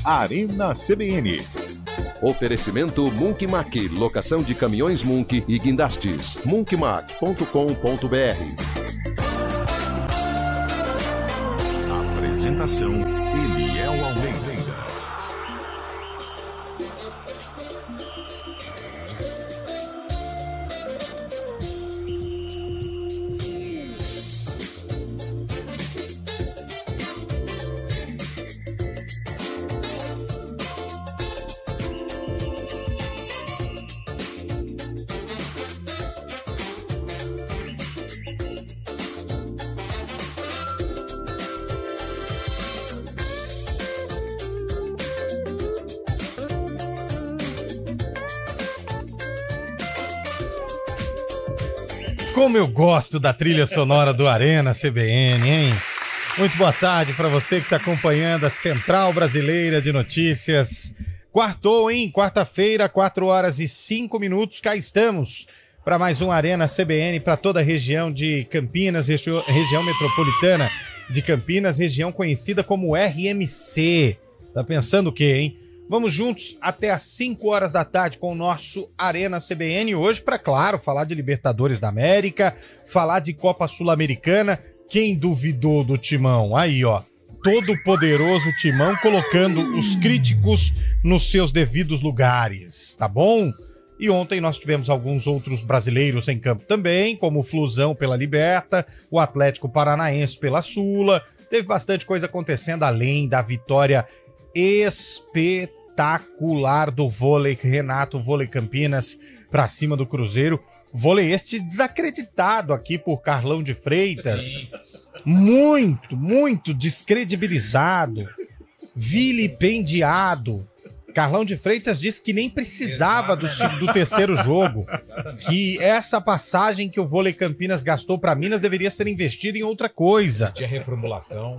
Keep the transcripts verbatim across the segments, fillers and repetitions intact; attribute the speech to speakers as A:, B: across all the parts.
A: Arena C B N.
B: Oferecimento Munk Mac, locação de caminhões Munk e guindastes. munk mac ponto com ponto b r.
A: Apresentação Eliel Almeida.
C: Como eu gosto da trilha sonora do Arena C B N, hein? Muito boa tarde para você que está acompanhando a Central Brasileira de Notícias. Quartou, hein? Quarta-feira, quatro horas e cinco minutos, cá estamos para mais um Arena C B N para toda a região de Campinas, regi- região metropolitana de Campinas, região conhecida como R M C. Tá pensando o quê, hein? Vamos juntos até às cinco horas da tarde com o nosso Arena C B N hoje para, claro, falar de Libertadores da América, falar de Copa Sul-Americana. Quem duvidou do Timão? Aí, ó, todo poderoso Timão colocando os críticos nos seus devidos lugares, tá bom? E ontem nós tivemos alguns outros brasileiros em campo também, como o Flusão pela Liberta, o Atlético Paranaense pela Sula. Teve bastante coisa acontecendo além da vitória espetacular. Espetacular do vôlei Renato Vôlei Campinas pra cima do Cruzeiro. Vôlei este desacreditado aqui por Carlão de Freitas. Muito, muito descredibilizado, vilipendiado. Carlão de Freitas disse que nem precisava do, do terceiro jogo. Que essa passagem que o Vôlei Campinas gastou pra Minas deveria ser investida em outra coisa.
D: Tinha reformulação.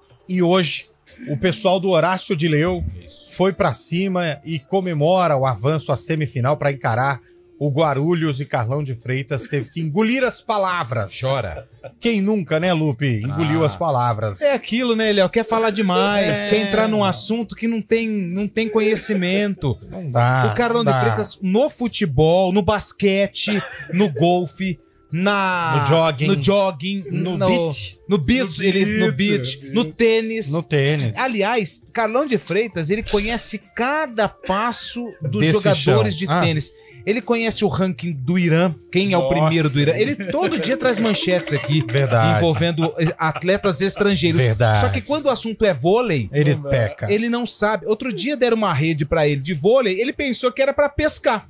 C: E hoje, o pessoal do Horácio de Leu foi pra cima e comemora o avanço à semifinal para encarar o Guarulhos, e Carlão de Freitas teve que engolir as palavras.
D: Chora.
C: Quem nunca, né, Lupe? Engoliu ah. as palavras.
D: É aquilo, né, Léo? Quer falar demais, é... quer entrar num assunto que não tem, não tem conhecimento.
C: Não dá.
D: O Carlão
C: dá.
D: de Freitas no futebol, no basquete, no golfe, na...
C: no jogging,
D: no, jogging,
C: no,
D: no
C: beach,
D: no beach,
C: no,
D: ele,
C: beach.
D: no beach, no tênis.
C: No tênis.
D: Aliás, Carlão de Freitas, ele conhece cada passo dos
C: Desse
D: jogadores
C: chão.
D: de
C: ah.
D: tênis. Ele conhece o ranking do Irã, quem é
C: Nossa.
D: o primeiro do Irã. Ele todo dia traz manchetes aqui,
C: Verdade.
D: envolvendo atletas estrangeiros.
C: Verdade.
D: Só que quando o assunto é vôlei,
C: ele peca.
D: Ele não sabe. Outro dia deram uma rede pra ele de vôlei, ele pensou que era pra pescar.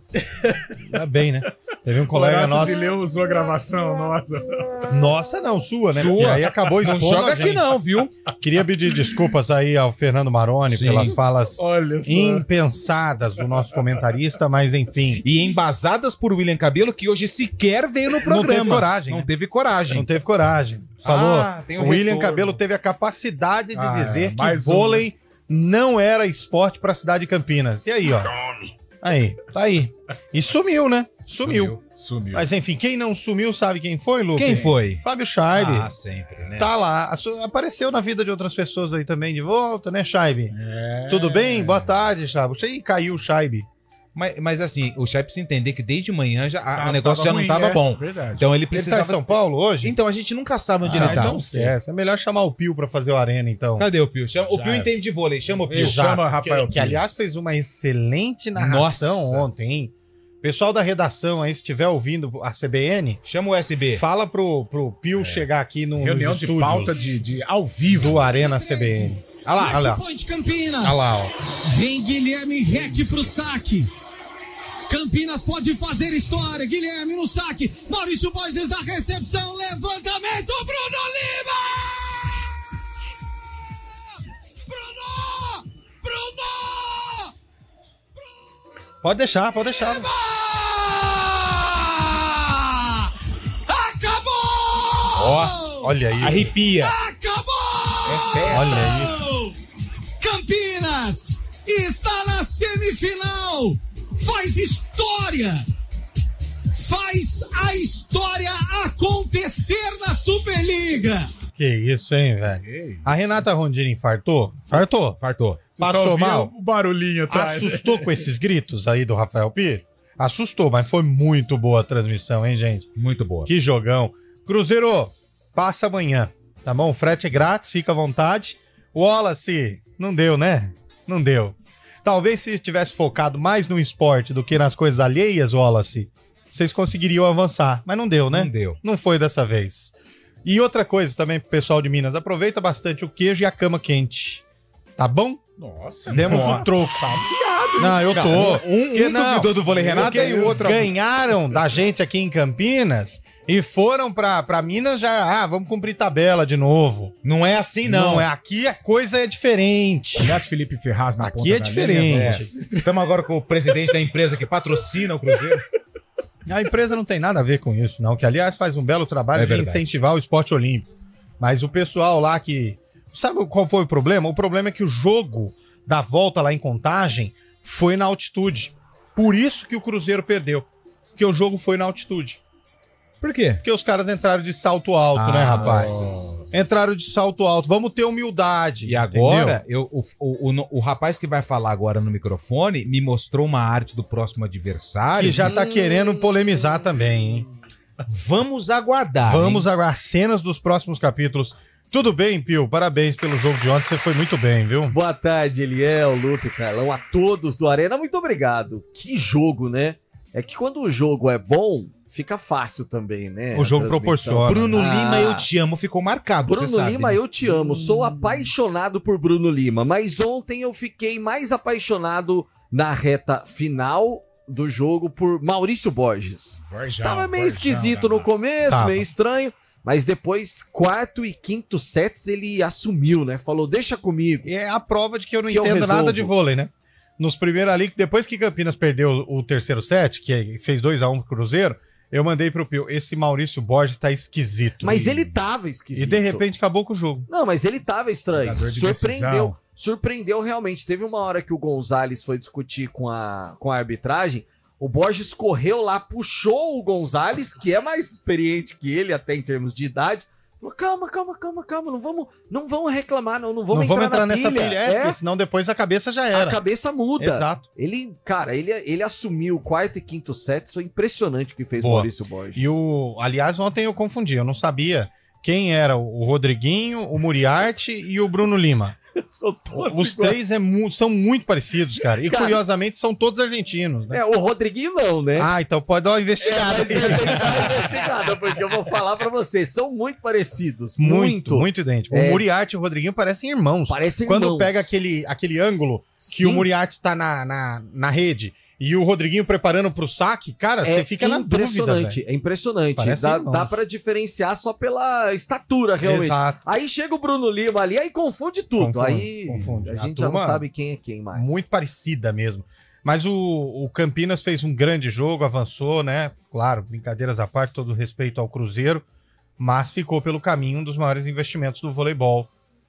C: Tá bem, né? Teve um colega nosso...
E: O Leu usou a gravação, nossa.
C: Nossa, não, sua, né?
D: Sua.
C: E aí acabou expondo
D: Não joga
C: a gente.
D: aqui não, viu?
C: Queria pedir desculpas aí ao Fernando Maroni
D: Sim.
C: pelas falas
E: Olha só.
C: impensadas do nosso comentarista, mas enfim...
D: E embasadas por William Cabelo, que hoje sequer veio no programa.
C: Não teve coragem.
D: Não
C: né?
D: teve coragem.
C: Não teve coragem. Falou.
D: Ah, tem um
C: o William
D: retorno.
C: Cabelo teve a capacidade de
E: Ah,
C: dizer
E: é,
C: que
E: mais um,
C: vôlei não era esporte pra cidade de Campinas. E aí, ó. Aí, tá aí. E sumiu, né? Sumiu.
E: Sumiu.
C: Mas enfim, quem não sumiu sabe quem foi, Lucas?
D: Quem foi?
C: Fábio Scheibe.
D: Ah, sempre, né?
C: Tá lá. Apareceu na vida de outras pessoas aí também de volta, né, Scheibe?
E: É.
C: Tudo bem? Boa tarde, Scheibe. Ih, caiu o Scheibe.
D: Mas, mas assim, o Chay precisa entender que desde manhã já, a-
E: Tava-
D: o negócio
E: tava
D: já não
E: ruim,
D: tava
E: é,
D: bom.
E: verdade.
D: Então ele
C: Ele tá
D: precisava...
C: em São Paulo hoje?
D: Então a gente nunca sabe onde
C: Ah,
D: ele tá.
C: então esquece. É melhor chamar o Pio pra fazer o Arena, então.
D: Cadê o Pio? Chama- o
E: Já
D: Pio
E: é.
D: entende de vôlei, chama o Pio.
C: Exato.
E: Chama Rafael
C: que, que,
E: Pio.
C: aliás, fez uma excelente narração
D: Nossa.
C: ontem, hein? Pessoal da redação aí, se estiver ouvindo a C B N,
D: Chama o S B.
C: fala pro, pro Pio chegar aqui no,
E: Reunião
C: nos
E: de
C: estúdios
E: pauta de, de ao vivo.
C: do Arena C B N. Olha lá, olha lá.
F: Point Campinas.
C: Olha lá, ó.
F: Vem Guilherme Reck pro saque. Campinas pode fazer história. Guilherme no saque. Maurício Borges na recepção. Levantamento. Bruno Lima! Bruno! Bruno!
C: Pode deixar, pode deixar.
F: Lima! Acabou!
C: Ó, olha isso.
D: Arrepia.
F: Acabou!
D: É
C: Olha isso.
F: Campinas está na semifinal. Faz história. Faz a história acontecer na Superliga.
C: Que isso, hein, velho? A Renata Rondini infartou? Infartou?
D: Fartou.
C: Passou mal?
E: O barulhinho atrás.
C: Assustou com esses gritos aí do Rafael Pires? Assustou, mas foi muito boa a transmissão, hein, gente?
D: Muito boa.
C: Que jogão. Cruzeiro, passa amanhã, tá bom? O frete é grátis, fica à vontade. O Wallace, não deu, né? Não deu. Talvez se tivesse focado mais no esporte do que nas coisas alheias, Wallace, vocês conseguiriam avançar. Mas não deu, né?
D: Não deu.
C: Não foi dessa vez. E outra coisa também pro pessoal de Minas, aproveita bastante o queijo e a cama quente. Tá bom?
E: Nossa,
C: Demos
E: pô,
C: o troco.
E: Tá afiado.
C: Não, eu tô.
D: Um,
C: Porque
D: um duvidou do vôlei Renata
C: porque
D: e o outro...
C: ganharam da gente aqui em Campinas e foram pra, pra Minas já, ah, vamos cumprir tabela de novo.
D: Não é assim, não.
C: Não é, aqui a coisa é diferente.
E: Aliás, Felipe Ferraz na
C: Aqui
E: ponta
C: é
E: da
C: diferente.
E: linha,
D: É.
E: nossa.
D: Estamos agora com o presidente da empresa que patrocina o Cruzeiro.
C: A empresa não tem nada a ver com isso, não. Que, aliás, faz um belo trabalho
D: É
C: de
D: verdade.
C: incentivar o esporte olímpico. Mas o pessoal lá que... Sabe qual foi o problema? O problema é que o jogo da volta lá em Contagem foi na altitude. Por isso que o Cruzeiro perdeu. Porque o jogo foi na altitude.
D: Por quê?
C: Porque os caras entraram de salto alto,
D: Ah,
C: né, rapaz?
D: nossa.
C: Entraram de salto alto. Vamos ter humildade.
D: E agora,
C: entendeu?
D: eu, o, o, o, o rapaz que vai falar agora no microfone me mostrou uma arte do próximo adversário.
C: Que já tá querendo polemizar também, hein?
D: Vamos aguardar.
C: Vamos
D: hein?
C: agora, cenas dos próximos capítulos. Tudo bem, Pio? Parabéns pelo jogo de ontem. Você foi muito bem, viu?
G: Boa tarde, Eliel, Lupe, Carlão, a todos do Arena. Muito obrigado. Que jogo, né? É que quando o jogo é bom, fica fácil também, né?
C: O
G: A
C: jogo
G: transmissão.
C: proporciona.
D: Bruno
G: Ah.
D: Lima, eu te amo, ficou marcado.
G: Bruno
D: você sabe,
G: Lima,
D: né?
G: eu te amo. Sou apaixonado por Bruno Lima. Mas ontem eu fiquei mais apaixonado na reta final do jogo por Maurício Borges.
E: Borjão,
G: Tava meio
E: Borjão,
G: esquisito no
E: nossa.
G: começo,
C: Tava.
G: meio estranho. Mas depois, quarto e quinto sets, ele assumiu, né? Falou, deixa comigo.
C: E é a prova de que eu não
G: Que eu
C: entendo
G: resolvo.
C: nada de vôlei, né? Nos primeiros ali, depois que Campinas perdeu o terceiro set, que fez dois a um pro Cruzeiro, eu mandei pro Pio, esse Maurício Borges tá esquisito.
G: Mas
C: E-
G: ele tava esquisito.
C: E de repente acabou com o jogo.
G: Não, mas ele tava estranho.
E: Jogador de
G: Surpreendeu.
E: decisão.
G: Surpreendeu realmente. Teve uma hora que o Gonzalez foi discutir com a, com a arbitragem. O Borges correu lá, puxou o Gonzalez, que é mais experiente que ele, até em termos de idade. Falou, calma, calma, calma, calma. Não vamos, não vamos reclamar, não. Não vamos
C: não
G: entrar,
C: vamos entrar
G: na
C: nessa
G: pilha.
C: pilha, é, porque senão depois a cabeça já
G: A
C: era.
G: cabeça muda.
C: Exato.
G: Ele, cara, ele, ele assumiu o quarto e quinto sets. Foi impressionante o que fez o
C: Boa.
G: Maurício Borges.
C: E o. Aliás, ontem eu confundi, eu não sabia quem era o Rodriguinho, o Muriarte e o Bruno Lima.
G: São todos
C: Os
G: iguais.
C: três é mu- são muito parecidos, cara. E
G: Cara,
C: curiosamente são todos argentinos, né?
G: É, o Rodriguinho não, né?
C: Ah, então pode dar uma
G: É,
C: investigada.
G: mas ele tem que dar uma investigada, porque eu vou falar pra vocês, são muito parecidos.
C: Muito,
G: Muito.
C: muito idêntico.
G: É.
C: O Muriarte e o Rodriguinho parecem irmãos.
G: Parecem
C: Quando
G: irmãos.
C: pega aquele, aquele ângulo que
G: Sim.
C: o Muriarte tá na, na, na rede e o Rodriguinho preparando pro saque, cara, você fica na dúvida,
G: impressionante,
C: velho.
G: é impressionante.
C: Parece
G: Dá,
C: irmãos.
G: dá pra diferenciar só pela estatura, realmente.
C: Exato.
G: Aí chega o Bruno Lima ali, aí confunde tudo.
C: Confunde,
G: aí
C: confunde.
G: a
C: A
G: gente já não
C: turma
G: sabe quem é quem mais.
C: Muito parecida mesmo. Mas o, o Campinas fez um grande jogo, avançou, né? Claro, brincadeiras à parte, todo respeito ao Cruzeiro, mas ficou pelo caminho um dos maiores investimentos do voleibol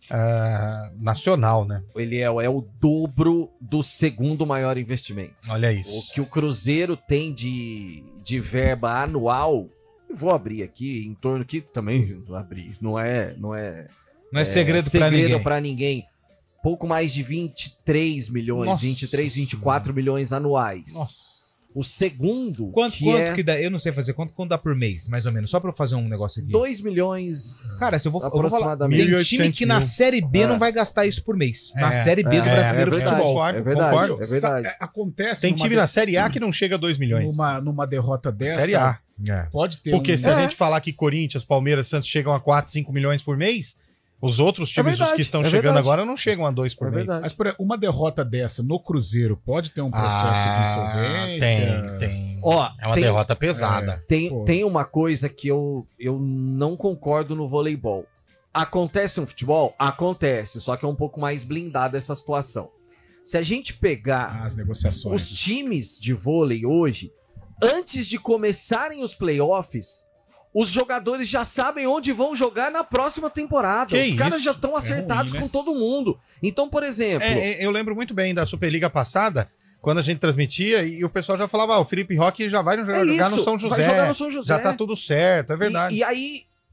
C: ah, nacional, né?
G: Ele é, é o dobro do segundo maior investimento.
C: Olha isso.
G: O que o Cruzeiro tem de, de verba anual, eu vou abrir aqui, em torno que também vou abrir, não é, não é,
D: Não é segredo, pra
G: segredo
D: ninguém.
G: pra ninguém. Pouco mais de vinte e três milhões,
C: Nossa
G: vinte e três, vinte e quatro milhões anuais.
C: Nossa.
G: O segundo,
D: Quanto,
G: que
D: quanto
G: é
D: que dá? Eu não sei fazer quanto, quanto dá por mês, mais ou menos. Só pra eu fazer um negócio aqui.
G: dois milhões.
D: Cara, se eu vou, eu vou falar,
G: aproximadamente.
D: tem
C: mil e
D: time
C: oitocentos
D: que na
C: mil.
D: Série B
G: É.
D: não vai gastar isso por mês. Na
C: É,
D: Série B do
C: é,
D: Brasileiro
G: é
D: de
G: verdade,
D: Futebol.
C: Concordo,
G: é verdade,
C: concordo.
G: é verdade.
E: Sa- Acontece
C: Tem
E: numa
C: time
E: de-
C: na Série A que não chega a dois milhões.
E: Numa, numa derrota dessa,
C: Série A.
D: É.
E: pode ter
C: Porque
E: um...
C: se a
G: É.
C: gente falar que Corinthians, Palmeiras, Santos chegam a quatro, cinco milhões por mês, os outros
G: É
C: times
G: verdade,
C: os que estão
G: é
C: chegando
G: verdade.
C: agora não chegam a dois por
G: É
C: mês.
G: verdade.
E: Mas por exemplo, uma derrota dessa no Cruzeiro pode ter um processo de insolvência?
C: Ah, Tem, tem.
G: Ó,
C: É uma
G: tem,
C: derrota pesada.
G: Tem,
E: Pô.
G: tem uma coisa que eu, eu não concordo no voleibol. Acontece no futebol? Acontece, só que é um pouco mais blindada essa situação. Se a gente pegar
E: As negociações.
G: os times de vôlei hoje, antes de começarem os playoffs, os jogadores já sabem onde vão jogar na próxima temporada.
C: Que
G: os caras
C: isso?
G: já estão acertados
E: ruim, né?
G: com todo mundo. Então, por exemplo,
C: É, é, eu lembro muito bem da Superliga passada, quando a gente transmitia, e o pessoal já falava, ah, o Felipe Roque já vai no-
G: É
C: jogar
G: isso,
C: no São
G: vai
C: José.
G: jogar no São José.
C: Já tá tudo certo, é verdade.
G: E, e aí,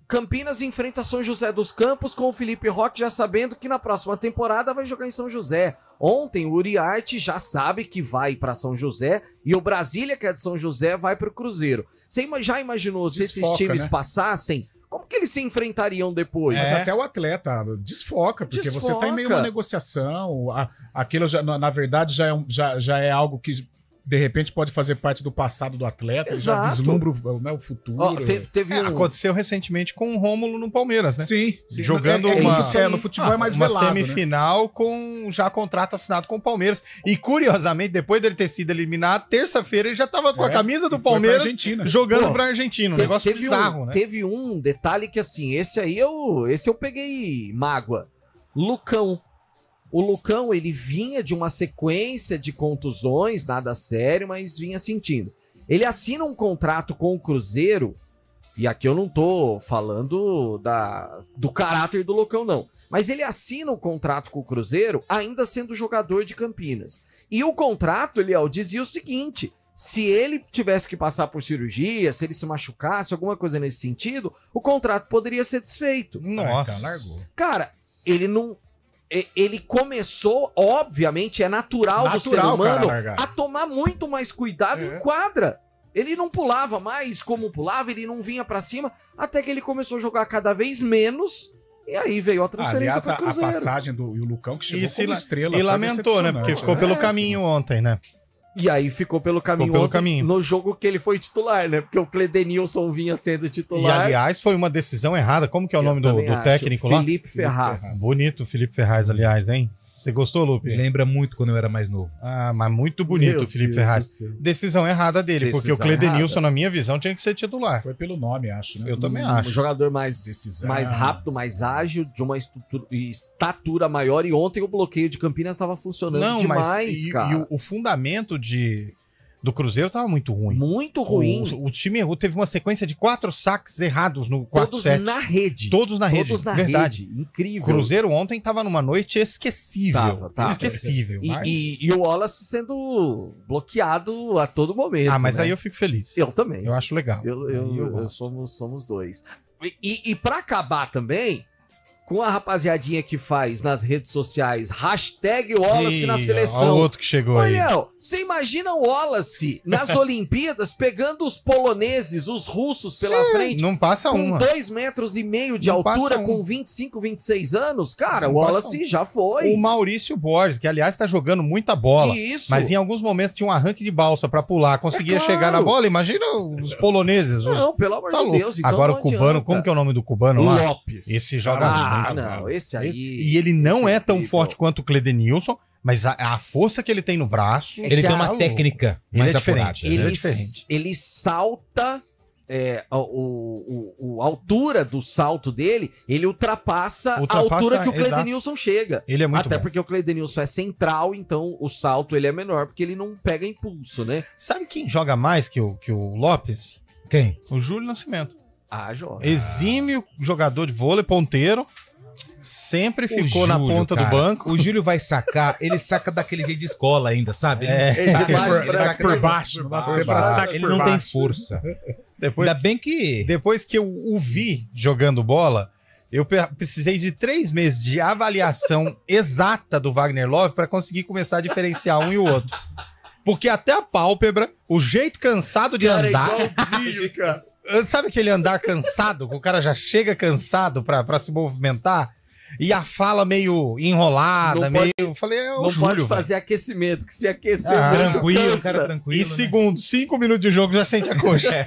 G: Campinas enfrenta São José dos Campos com o Felipe Roque já sabendo que na próxima temporada vai jogar em São José. Ontem o Uriarte já sabe que vai para São José e o Brasília, que é de São José, vai para o Cruzeiro. Você já imaginou se
E: Desfoca,
G: esses times
E: né?
G: passassem? Como que eles se enfrentariam depois?
E: Mas
C: É.
E: até o atleta desfoca, porque você
G: Desfoca.
E: tá em meio a uma negociação. A, aquilo, já, na, na verdade, já é, um- já, já é algo que, de repente, pode fazer parte do passado do atleta. Já
G: Exato.
E: vislumbra o, né, o futuro.
G: Ó, teve teve
C: É,
G: um...
C: aconteceu recentemente com o Rômulo no Palmeiras, né?
E: Sim, sim.
C: Jogando
E: é, é
C: uma-
E: isso, é, no futebol é mais
C: uma
E: velado, né?
C: semifinal com já contrato assinado com o Palmeiras. E curiosamente, depois dele ter sido eliminado, terça-feira ele já tava com a
E: É,
C: camisa do
E: e foi pra
C: Palmeiras
E: Argentina.
C: jogando
G: Pô,
C: pra Argentina. Um
G: Te-
C: negócio
G: teve
C: bizarro,
G: um,
C: né?
G: Teve um detalhe que, assim, esse aí eu, esse eu peguei mágoa. Lucão. O Lucão, ele vinha de uma sequência de contusões, nada sério, mas vinha sentindo. Ele assina um contrato com o Cruzeiro, e aqui eu não tô falando da, do caráter do Lucão, não. Mas ele assina um contrato com o Cruzeiro, ainda sendo jogador de Campinas. E o contrato, Eliel, dizia o seguinte: se ele tivesse que passar por cirurgia, se ele se machucasse, alguma coisa nesse sentido, o contrato poderia ser desfeito.
C: Nossa.
E: Ah, então largou.
G: Cara, ele não. e- Ele começou, obviamente, é natural, do ser
E: Natural,
G: humano,
E: cara, largar.
G: a tomar muito mais cuidado
E: É.
G: em quadra. Ele não pulava mais como pulava, ele não vinha pra cima, até que ele começou a jogar cada vez menos. E aí veio a transferência
E: Aliás, a,
G: pro
E: a
G: Cruzeiro.
E: passagem do e o Lucão que chegou
C: E, se
E: como
C: la-
E: estrela.
C: e
E: foi
C: lamentou, né? Porque
E: decepcionante,
C: ficou
E: né?
C: pelo
G: É.
C: caminho ontem, né?
G: E aí ficou pelo caminho
C: pelo
G: ontem,
C: caminho.
G: no jogo que ele foi titular, né? Porque o Cledenilson vinha sendo
C: E
G: titular.
C: aliás, foi uma decisão errada. Como que é o
G: Eu
C: nome do,
G: também
C: do
G: acho.
C: técnico lá?
G: Felipe Ferraz.
C: Bonito, Felipe Ferraz, aliás, hein? Você gostou, Lupe?
D: Lembra muito quando eu era mais novo.
C: Ah, mas muito bonito
G: Meu
C: o Felipe
G: Deus
C: Ferraz.
G: do céu.
C: Decisão errada dele, porque o
G: Decisão
C: Cledenilson,
G: errada.
C: na minha visão, tinha que ser titular.
E: Foi pelo nome, acho. Né?
C: Eu também
G: Um
C: acho.
G: jogador mais,
E: Decisão.
G: mais rápido, mais ágil, de uma estrutura- estatura maior. E ontem o bloqueio de Campinas estava funcionando
C: Não,
G: demais,
C: mas e,
G: cara.
C: e o, o fundamento de, do Cruzeiro tava muito ruim.
G: Muito ruim.
C: O, o time errou, teve uma sequência de quatro saques errados no quarto
G: Todos
C: set.
G: na rede.
C: Todos na rede.
G: Todos na
C: verdade.
G: rede. Incrível.
C: O Cruzeiro ontem tava numa noite esquecível.
G: Tava, tava.
C: Esquecível.
G: E,
C: mas...
G: e- e o Wallace sendo bloqueado a todo momento.
C: ah, mas
G: né?
C: aí eu fico feliz.
G: Eu também.
C: Eu acho legal.
G: Eu,
C: Aí
G: eu,
C: eu
G: eu
C: gosto.
G: somos, somos dois. E, e, e pra acabar também, com a rapaziadinha que faz nas redes sociais, hashtag Wallace
C: Ih,
G: na
C: ó,
G: seleção.
C: o outro que chegou aí.
G: Olha, você imagina o Wallace nas Olimpíadas pegando os poloneses, os russos pela
C: Sim,
G: frente,
C: Não passa
G: com
C: uma.
G: dois metros e meio de
C: Não
G: altura,
C: passa um.
G: com vinte e cinco, vinte e seis anos? Cara,
C: Não
G: o
C: passa
G: Wallace
C: um.
G: já foi.
C: O Maurício Borges, que aliás tá jogando muita bola.
G: Isso.
C: Mas em alguns momentos tinha um arranque de balsa pra pular, conseguia
G: É claro.
C: chegar na bola. Imagina os poloneses. Os...
G: Não, pelo amor
C: Tá
G: de
C: louco.
G: Deus. Então
C: Agora
G: não
C: o cubano,
G: adianta.
C: como que é o nome do cubano lá?
G: Lopes.
C: Esse joga
G: Ah,
C: muito.
G: não, esse aí.
C: E ele não
G: esse
C: é tão
G: incrível.
C: forte quanto o Cledenilson, mas a, a força que ele tem no braço.
D: Ele
G: que
D: tem
G: a-
D: uma técnica
C: Ele
D: mais
C: é
D: apurada.
C: diferente. Ele é
G: Ele,
C: diferente.
G: ele salta. É, o, o, o- a altura do salto dele, ele ultrapassa,
C: Ultrapassa,
G: a altura que o
C: exato.
G: Cledenilson chega.
C: Ele é muito
G: Até
C: bom.
G: porque o Cledenilson é central, então o salto ele é menor, porque ele não pega impulso, né?
C: Sabe quem joga mais que o, que o Lopes?
D: Quem?
C: O Júlio Nascimento.
G: Ah, joga.
C: Exímio jogador de vôlei, ponteiro. Sempre ficou
D: O
C: na
D: Júlio,
C: ponta
D: cara,
C: do banco.
D: O Júlio vai sacar, ele saca daquele jeito de escola ainda, sabe? Ele,
C: É.
G: Ele de baixo
E: Por,
G: pra
E: saca por
G: cima.
E: baixo. Nossa,
C: Por
E: tempo era
C: baixo.
E: saque
D: ele
E: por
D: não tem
E: baixo.
D: força.
C: Depois,
D: Ainda bem que...
C: depois que eu o vi jogando bola, eu pe- precisei de três meses de avaliação exata do Wagner Love para conseguir começar a diferenciar um e o outro. Porque até a pálpebra, o jeito cansado de
G: Cara,
C: andar.
G: igualzinho, cara.
C: Sabe aquele andar cansado? Que o cara já chega cansado pra, pra se movimentar? E a fala meio enrolada,
G: Não
C: meio.
G: pode-
C: Eu falei, é o
G: Não
C: Júlio.
G: pode
C: velho.
G: fazer aquecimento, que se aquecer
C: Ah,
G: muito,
D: Tranquilo,
G: cansa.
D: cara tranquilo.
C: E
D: né?
C: segundos, cinco minutos de jogo já sente a coxa.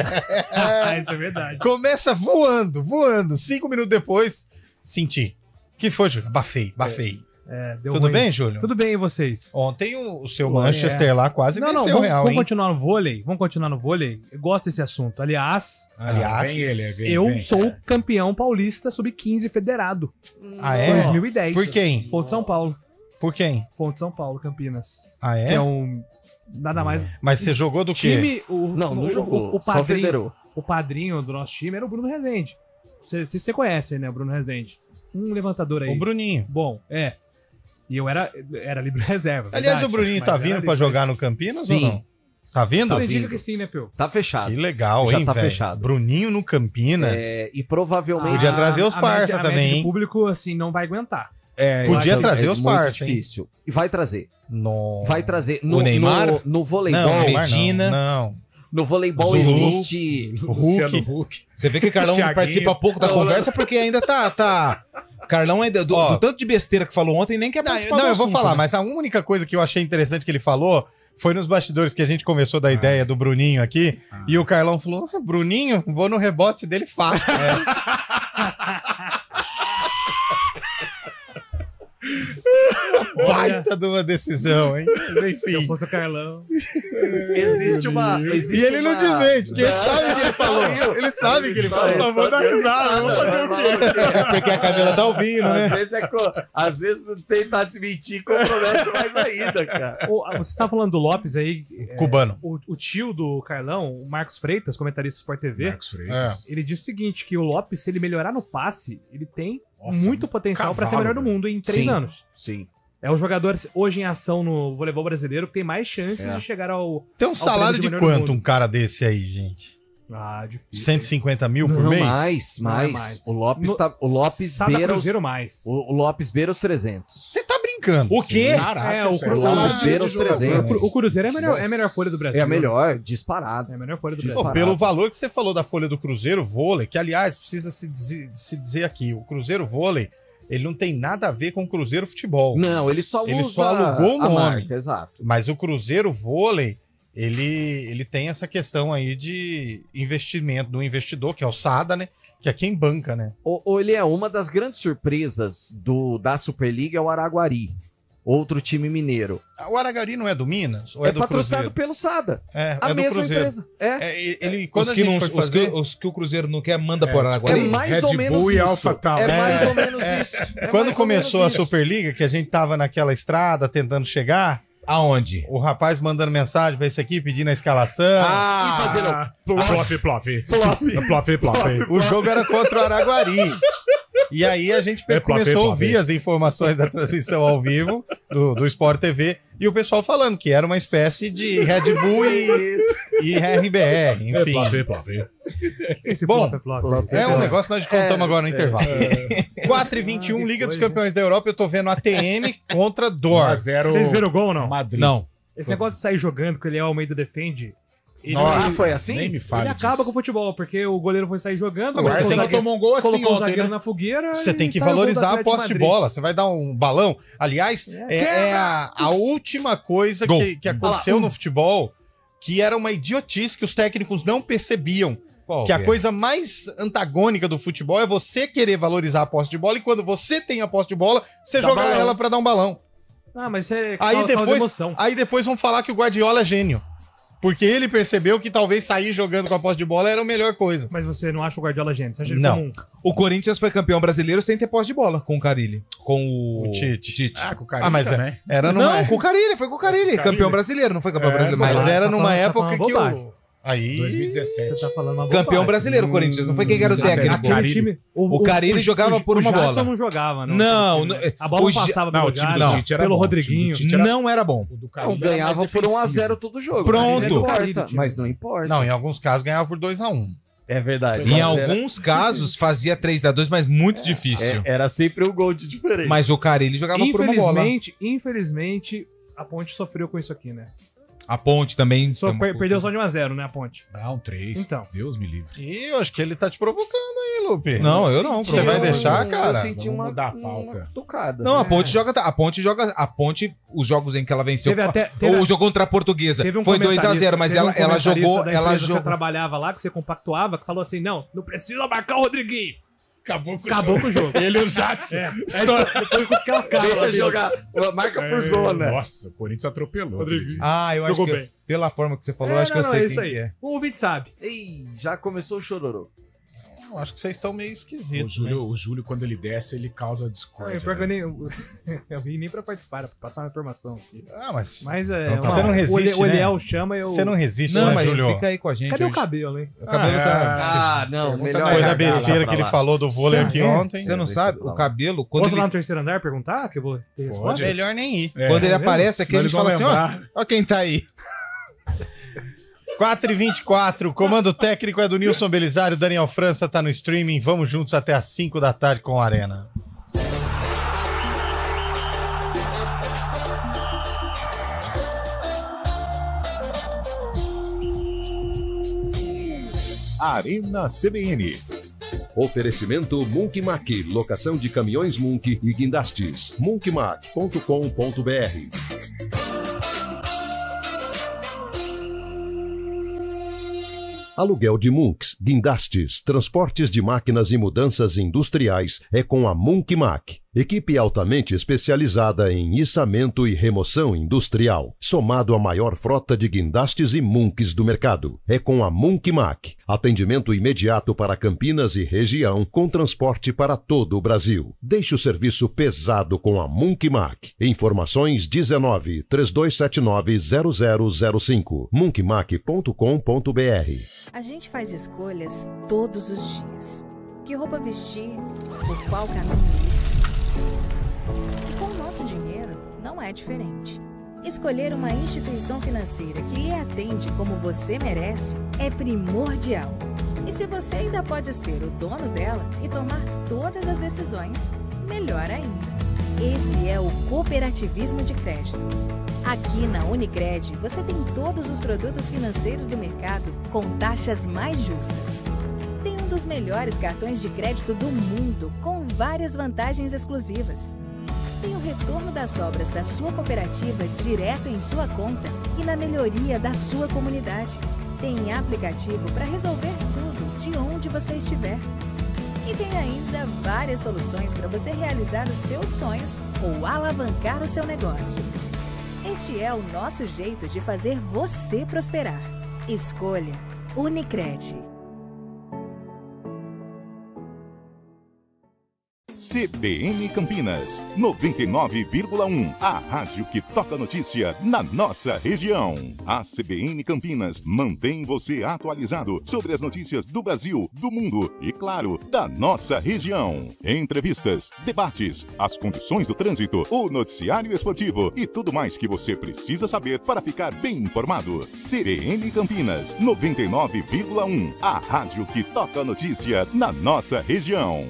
H: Ah, isso é verdade.
C: Começa voando, voando. Cinco minutos depois, senti. que foi, Júlio? Bafei, bafei.
H: É, deu
C: Tudo
H: ruim.
C: bem, Júlio?
H: Tudo bem, e vocês?
C: Ontem o, o seu
H: Pô,
C: Manchester
H: é.
C: lá quase
H: Não, não,
C: venceu o
H: vamos,
C: Real,
H: vamos
C: hein?
H: continuar no vôlei. Vamos continuar no vôlei. Eu gosto desse assunto. Aliás,
C: Aliás,
E: vem ele, vem,
H: eu
E: vem.
H: sou campeão paulista sub quinze federado.
C: Ah, é?
H: dois mil e dez.
C: Por quem?
H: Fonte São Paulo.
C: Por quem?
H: Fonte São Paulo, Campinas.
C: Ah,
H: Que é
C: é?
H: um. Nada mais.
C: Mas você jogou do quê?
H: Time. O,
G: Não, não
H: o,
G: jogou.
H: O, o
G: Só
H: padrinho,
G: federou.
H: o padrinho do nosso time era o Bruno Rezende. Você, você conhece, né, o Bruno Rezende? Um levantador aí.
C: O Bruninho.
H: Bom, é. E eu era, era livre reserva.
C: Aliás,
H: verdade,
C: o Bruninho
H: mas
C: tá
H: era
C: vindo
H: livre
C: pra jogar
H: reserva.
C: no Campinas
G: Sim.
C: ou não? Tá vendo?
H: Tudo indica que sim, né, Pio?
G: Tá fechado.
C: Que legal,
G: Já
C: hein,
G: tá
C: velho?
G: fechado.
C: Bruninho no Campinas.
G: É, e provavelmente...
C: Podia trazer os
H: a
C: parça
H: média- a
C: também,
H: média do
C: hein?
H: público, assim, não vai aguentar.
D: É,
C: Podia
G: é
C: trazer os
G: muito
C: parça, hein?
G: difícil. E vai trazer.
C: No...
G: Vai trazer. No,
D: O Neymar?
G: No, no voleibol...
C: Não, Neymar
D: Medina.
C: não. não.
G: No voleibol
C: Zulu.
G: existe...
C: O Hulk.
E: Hulk.
D: Você vê que o Carlão
E: Thiaguinho.
D: participa pouco da conversa porque ainda tá. tá... Carlão ainda. Do,
C: Ó.
D: do tanto de besteira que falou ontem, nem quer
C: Não,
D: participar
C: não,
D: do
C: eu vou
D: assunto,
C: falar,
D: né?
C: mas a única coisa que eu achei interessante que ele falou foi nos bastidores que a gente começou da ideia do Bruninho aqui, e o Carlão falou, "Ah, Bruninho, vou no rebote dele fácil." Baita de uma decisão, hein? Mas,
H: Se eu
C: enfim.
H: fosse o Carlão.
G: Existe uma...
C: E
G: Existe
C: ele não
G: uma-
C: desmente, porque ele
G: Não,
C: sabe que ele falou.
G: saiu.
C: Ele sabe que ele
G: Só-
C: falou.
G: só vou dar risada, eu vou fazer o quê?
D: É porque a Camila tá ouvindo, né?
G: Às vezes, é co... Às vezes tentar desmentir compromete mais ainda, cara.
H: Ô, ah, você estava falando do Lopes aí. é,
C: Cubano.
H: O, o tio do Carlão, o Marcos Freitas, comentarista do Sport T V,
E: Marcos Freitas.
H: ele disse o seguinte, que o Lopes, se ele melhorar no passe, ele tem
E: Nossa,
H: muito potencial para ser
E: cavalo,
H: melhor do
E: velho.
H: mundo em três
G: Sim.
H: anos.
G: Sim.
H: É o jogador hoje em ação no voleibol brasileiro que tem mais chances
G: É.
H: de chegar ao...
C: Tem um salário
H: prêmio de
C: de
H: melhor do
C: quanto
H: mundo.
C: um cara desse aí, gente?
H: Ah, difícil.
C: cento e cinquenta mil por
G: Não,
C: mês?
G: mais,
H: Não é
G: mais.
H: mais.
G: O Lopes,
H: No-
G: tá, o Lopes
H: Sada
G: beira os,
H: Cruzeiro mais.
G: o, o Lopes beira os trezentos.
C: Você tá brincando.
D: O quê?
E: Caraca,
H: É, o
E: isso
H: Cruzeiro-
E: salário
G: Lopes beira
E: de
G: os
E: jogador.
G: trezentos.
H: O Cruzeiro é a melhor, é a melhor folha do Brasil.
G: É a melhor, disparado.
H: É a melhor folha do
C: Pô,
H: Brasil.
C: pelo valor que você falou da folha do Cruzeiro Vôlei, que aliás, precisa se dizer, se dizer aqui, o Cruzeiro Vôlei, ele não tem nada a ver com o Cruzeiro Futebol.
G: Não, ele só
C: Ele
G: usa
C: só alugou o
G: a
C: nome.
G: marca, exato.
C: Mas o Cruzeiro Vôlei, ele, ele tem essa questão aí de investimento do investidor, que é o Sada, né? Que é quem banca, né?
G: Ou, ou ele é uma das grandes surpresas do, da Superliga é o Araguari, outro time mineiro.
C: O Aragari não é do Minas? Ou é,
G: É,
C: do
G: patrocinado
C: Cruzeiro?
G: pelo Sada.
C: É,
G: A
C: é do
G: mesma
C: Cruzeiro.
G: empresa. É.
C: É, ele, quando
D: Os
C: a
D: que,
C: gente
D: não,
C: foi
D: os,
C: fazer...
D: que, os que o Cruzeiro não quer, manda
E: É,
D: por
G: É
D: Araguari.
G: mais
E: Red
G: ou menos
E: Bull e
G: isso.
E: AlphaTauri.
G: É mais
C: É,
G: ou menos
C: é.
G: isso. É
C: Quando
G: mais ou
C: começou a
G: menos isso.
C: Superliga, que a gente tava naquela estrada tentando chegar,
D: Aonde?
C: o rapaz mandando mensagem pra esse aqui pedindo a escalação.
D: Ah,
G: E fazendo
E: Plof, plof. Plof, plof.
C: O jogo era contra o Araguari. E aí a gente
E: É,
C: começou
E: plafê,
C: a ouvir as informações da transmissão ao vivo do, do Sport T V e o pessoal falando que era uma espécie de Red Bull e, e R B R,
E: É,
C: enfim.
E: plof, plof.
H: Esse
C: Bom,
H: plop, plop.
C: É um negócio que nós contamos
G: É,
C: agora no intervalo. quatro e vinte e um,
H: Ah, que
C: Liga dos
H: coisa.
C: Campeões da Europa, eu tô vendo a T M contra
E: um a
C: Dor.
E: zero
H: Vocês viram o gol ou não?
E: Madrid.
D: Não.
H: Esse negócio de sair jogando, que o Eliel Almeida defende, ele,
G: Ah,
E: Nossa,
G: foi assim?
E: Nem me fale
H: ele acaba
E: disso.
H: com o futebol, porque o goleiro foi sair jogando,
C: Não, mas
E: O
C: você
H: colocou
C: tem
H: o
C: que-
E: Arsenal
H: zagueiro,
E: tomou um gol assim
H: colocou o
E: ontem,
H: zagueiro
E: né?
H: na fogueira.
C: Você
H: e
C: tem que
H: sai o gol do
C: valorizar a
H: Atlético
C: posse de
H: Madrid.
C: bola. Você vai dar um balão. Aliás, é, é a, a última coisa
D: Gol.
C: que, que aconteceu no futebol que era uma idiotice que os técnicos não percebiam.
D: Qual
C: Que a
D: é?
C: coisa mais antagônica do futebol é você querer valorizar a posse de bola e quando você tem a posse de bola, você
G: Dá
C: joga
G: balão.
C: ela pra dar um balão.
H: Ah, mas é
C: Aí
H: causa
C: depois,
H: emoção.
C: aí depois vão falar que o Guardiola é gênio. Porque ele percebeu que talvez sair jogando com a posse de bola era a melhor coisa.
H: Mas você não acha o Guardiola gênio? Você acha ele
C: Não.
H: como um...
D: O Corinthians foi campeão brasileiro sem ter posse de bola com o Carilli. Com o,
C: O Tite.
E: Ah, com o cara
C: Ah, mas
E: também.
C: é, era numa,
D: Não, com o Carilli, foi com o Carilli.
E: Carilli.
D: Campeão brasileiro, não foi campeão
E: É,
D: brasileiro.
C: mas
D: Mas
H: Tá
C: era
H: falando-
C: numa
H: tá
C: época
H: falando
C: que
H: bobagem.
C: o... Aí...
E: dois mil e dezessete.
H: Você tá falando uma
D: campeão
H: bobagem.
D: brasileiro, Corinthians. Não foi quem que era o
E: Hum,
D: técnico.
E: Aquele
H: Aquele time,
D: O Carille jogava por uma
H: O Jadson
D: bola.
H: não jogava, não.
D: Não,
H: Aquele time,
D: não,
H: né? A bola
D: o Gi-
H: passava
E: não,
H: pelo
E: o time
H: Jadson,
E: do
D: não.
E: Tite era
H: pelo
E: bom, o time do
H: Rodriguinho.
E: Tite era-
D: Não era bom.
E: O do
G: Não,
E: Carilli era mais
G: ganhava por um a zero
E: defensivo.
G: todo jogo.
D: Pronto.
G: Não importa,
H: Carilli,
G: mas não importa.
C: Não, em alguns casos ganhava por dois a um.
G: É verdade.
D: Em
G: Mas
D: alguns casos fazia três a dois, mas muito difícil.
G: Era, era sempre um gol de diferença.
D: Mas o Carilli jogava por uma bola.
H: Infelizmente, infelizmente, a Ponte sofreu com isso aqui, né?
D: A Ponte também.
H: Só per- perdeu só de um a zero, né, a Ponte?
E: Não, três.
H: Então.
E: Deus me livre.
C: E eu acho que ele tá te provocando aí, Lupe.
D: Não, eu não.
C: Você
D: provou.
C: vai deixar,
G: eu,
C: cara?
G: Eu senti
E: Vamos
G: uma,
E: mudar a
G: uma
E: pauta.
G: cutucada.
D: Não, a Ponte joga. A Ponte joga. A Ponte, os jogos em que ela venceu.
H: Teve até- teve-
D: ou jogou contra a Portuguesa.
H: Teve um
D: Foi dois a zero,
H: comentarista-
D: mas
H: teve
D: ela,
H: um
D: ela
H: comentarista
D: jogou.
H: da
D: Ela
H: empresa que você
D: jogou.
H: trabalhava lá, que você compactuava, que falou assim: não, não precisa marcar o Rodriguinho.
E: Acabou com
H: Acabou com o jogo.
E: Ele e o Jadson.
H: É, aí depois com aquela cara lá
G: Deixa
H: dele.
G: jogar. Marca por
E: É,
G: zona.
E: Nossa, o Corinthians atropelou.
D: Ah, eu acho
H: Jogou
D: que.
H: bem.
D: Pela forma que você falou,
H: É,
D: acho que
H: não,
D: eu
H: não,
D: sei
H: é isso
D: quem
H: aí.
D: que é.
H: O ouvinte sabe.
G: Ei, já começou o chororô.
C: Eu acho que vocês estão meio
E: O
C: esquisitos.
E: Júlio, o Júlio, quando ele desce, ele causa
H: É,
E: discórdia.
H: pior que eu
E: né?
H: nem. Eu vim nem pra participar, era pra passar uma informação aqui.
C: Né? Ah, mas
H: Mas é.
D: Então tá
C: Você
H: uma-
C: não resiste,
H: o, o
C: né?
H: Eliel chama eu.
C: você não resiste,
D: Não,
C: né,
D: mas
C: Júlio?
D: fica aí com a gente.
H: Cadê o
D: hoje.
H: cabelo, hein?
D: O cabelo
E: Ah,
D: tá.
G: Ah, não,
E: pergunta
G: melhor.
E: na
C: Foi da
E: R H lá
C: besteira
G: pra
C: que ele
G: lá.
C: falou do vôlei
H: Sim,
C: aqui
H: é.
C: ontem.
D: Você não
G: Deixa
D: sabe?
G: pra lá.
D: O cabelo, quando
H: Posso
D: ele,
H: lá no terceiro andar perguntar? Que eu vou ter resposta?
C: Melhor nem ir.
E: É,
D: quando ele
H: é mesmo?
D: aparece aqui, a
E: Senão
D: gente
E: eles vão
D: fala assim: ó,
E: lembrar.
D: ó quem tá aí.
C: quatro e vinte e quatro, comando técnico é do Nilson Belisário, Daniel França tá no streaming. Vamos juntos até às cinco da tarde com a Arena.
A: Arena C B N.
B: Oferecimento Munk Mac, locação de caminhões Munk e guindastes. munk mac ponto com ponto b r. Aluguel de Munks, guindastes, transportes de máquinas e mudanças industriais é com a Munk Mac. Equipe altamente especializada em içamento e remoção industrial, somado à maior frota de guindastes e Munks do mercado. É com a Munk Mac. Atendimento imediato para Campinas e região, com transporte para todo o Brasil. Deixe o serviço pesado com a Munk Mac. Informações dezenove, trinta e dois setenta e nove, zero zero zero cinco. munk mac ponto com ponto b r.
I: A gente faz escolhas todos os dias. Que roupa vestir, por qual caminho ir. E com o nosso dinheiro, não é diferente. Escolher uma instituição financeira que lhe atende como você merece é primordial. E se você ainda pode ser o dono dela e tomar todas as decisões, melhor ainda. Esse é o cooperativismo de crédito. Aqui na Unicred, você tem todos os produtos financeiros do mercado com taxas mais justas. Tem um dos melhores cartões de crédito do mundo, com várias vantagens exclusivas. Tem o retorno das obras da sua cooperativa direto em sua conta e na melhoria da sua comunidade. Tem aplicativo para resolver tudo de onde você estiver. E tem ainda várias soluções para você realizar os seus sonhos ou alavancar o seu negócio. Este é o nosso jeito de fazer você prosperar. Escolha Unicred.
A: C B N Campinas, noventa e nove vírgula um, a rádio que toca notícia na nossa região. A C B N Campinas mantém você atualizado sobre as notícias do Brasil, do mundo e, claro, da nossa região. Entrevistas, debates, as condições do trânsito, o noticiário esportivo e tudo mais que você precisa saber para ficar bem informado. C B N Campinas, noventa e nove vírgula um, a rádio que toca notícia na nossa região.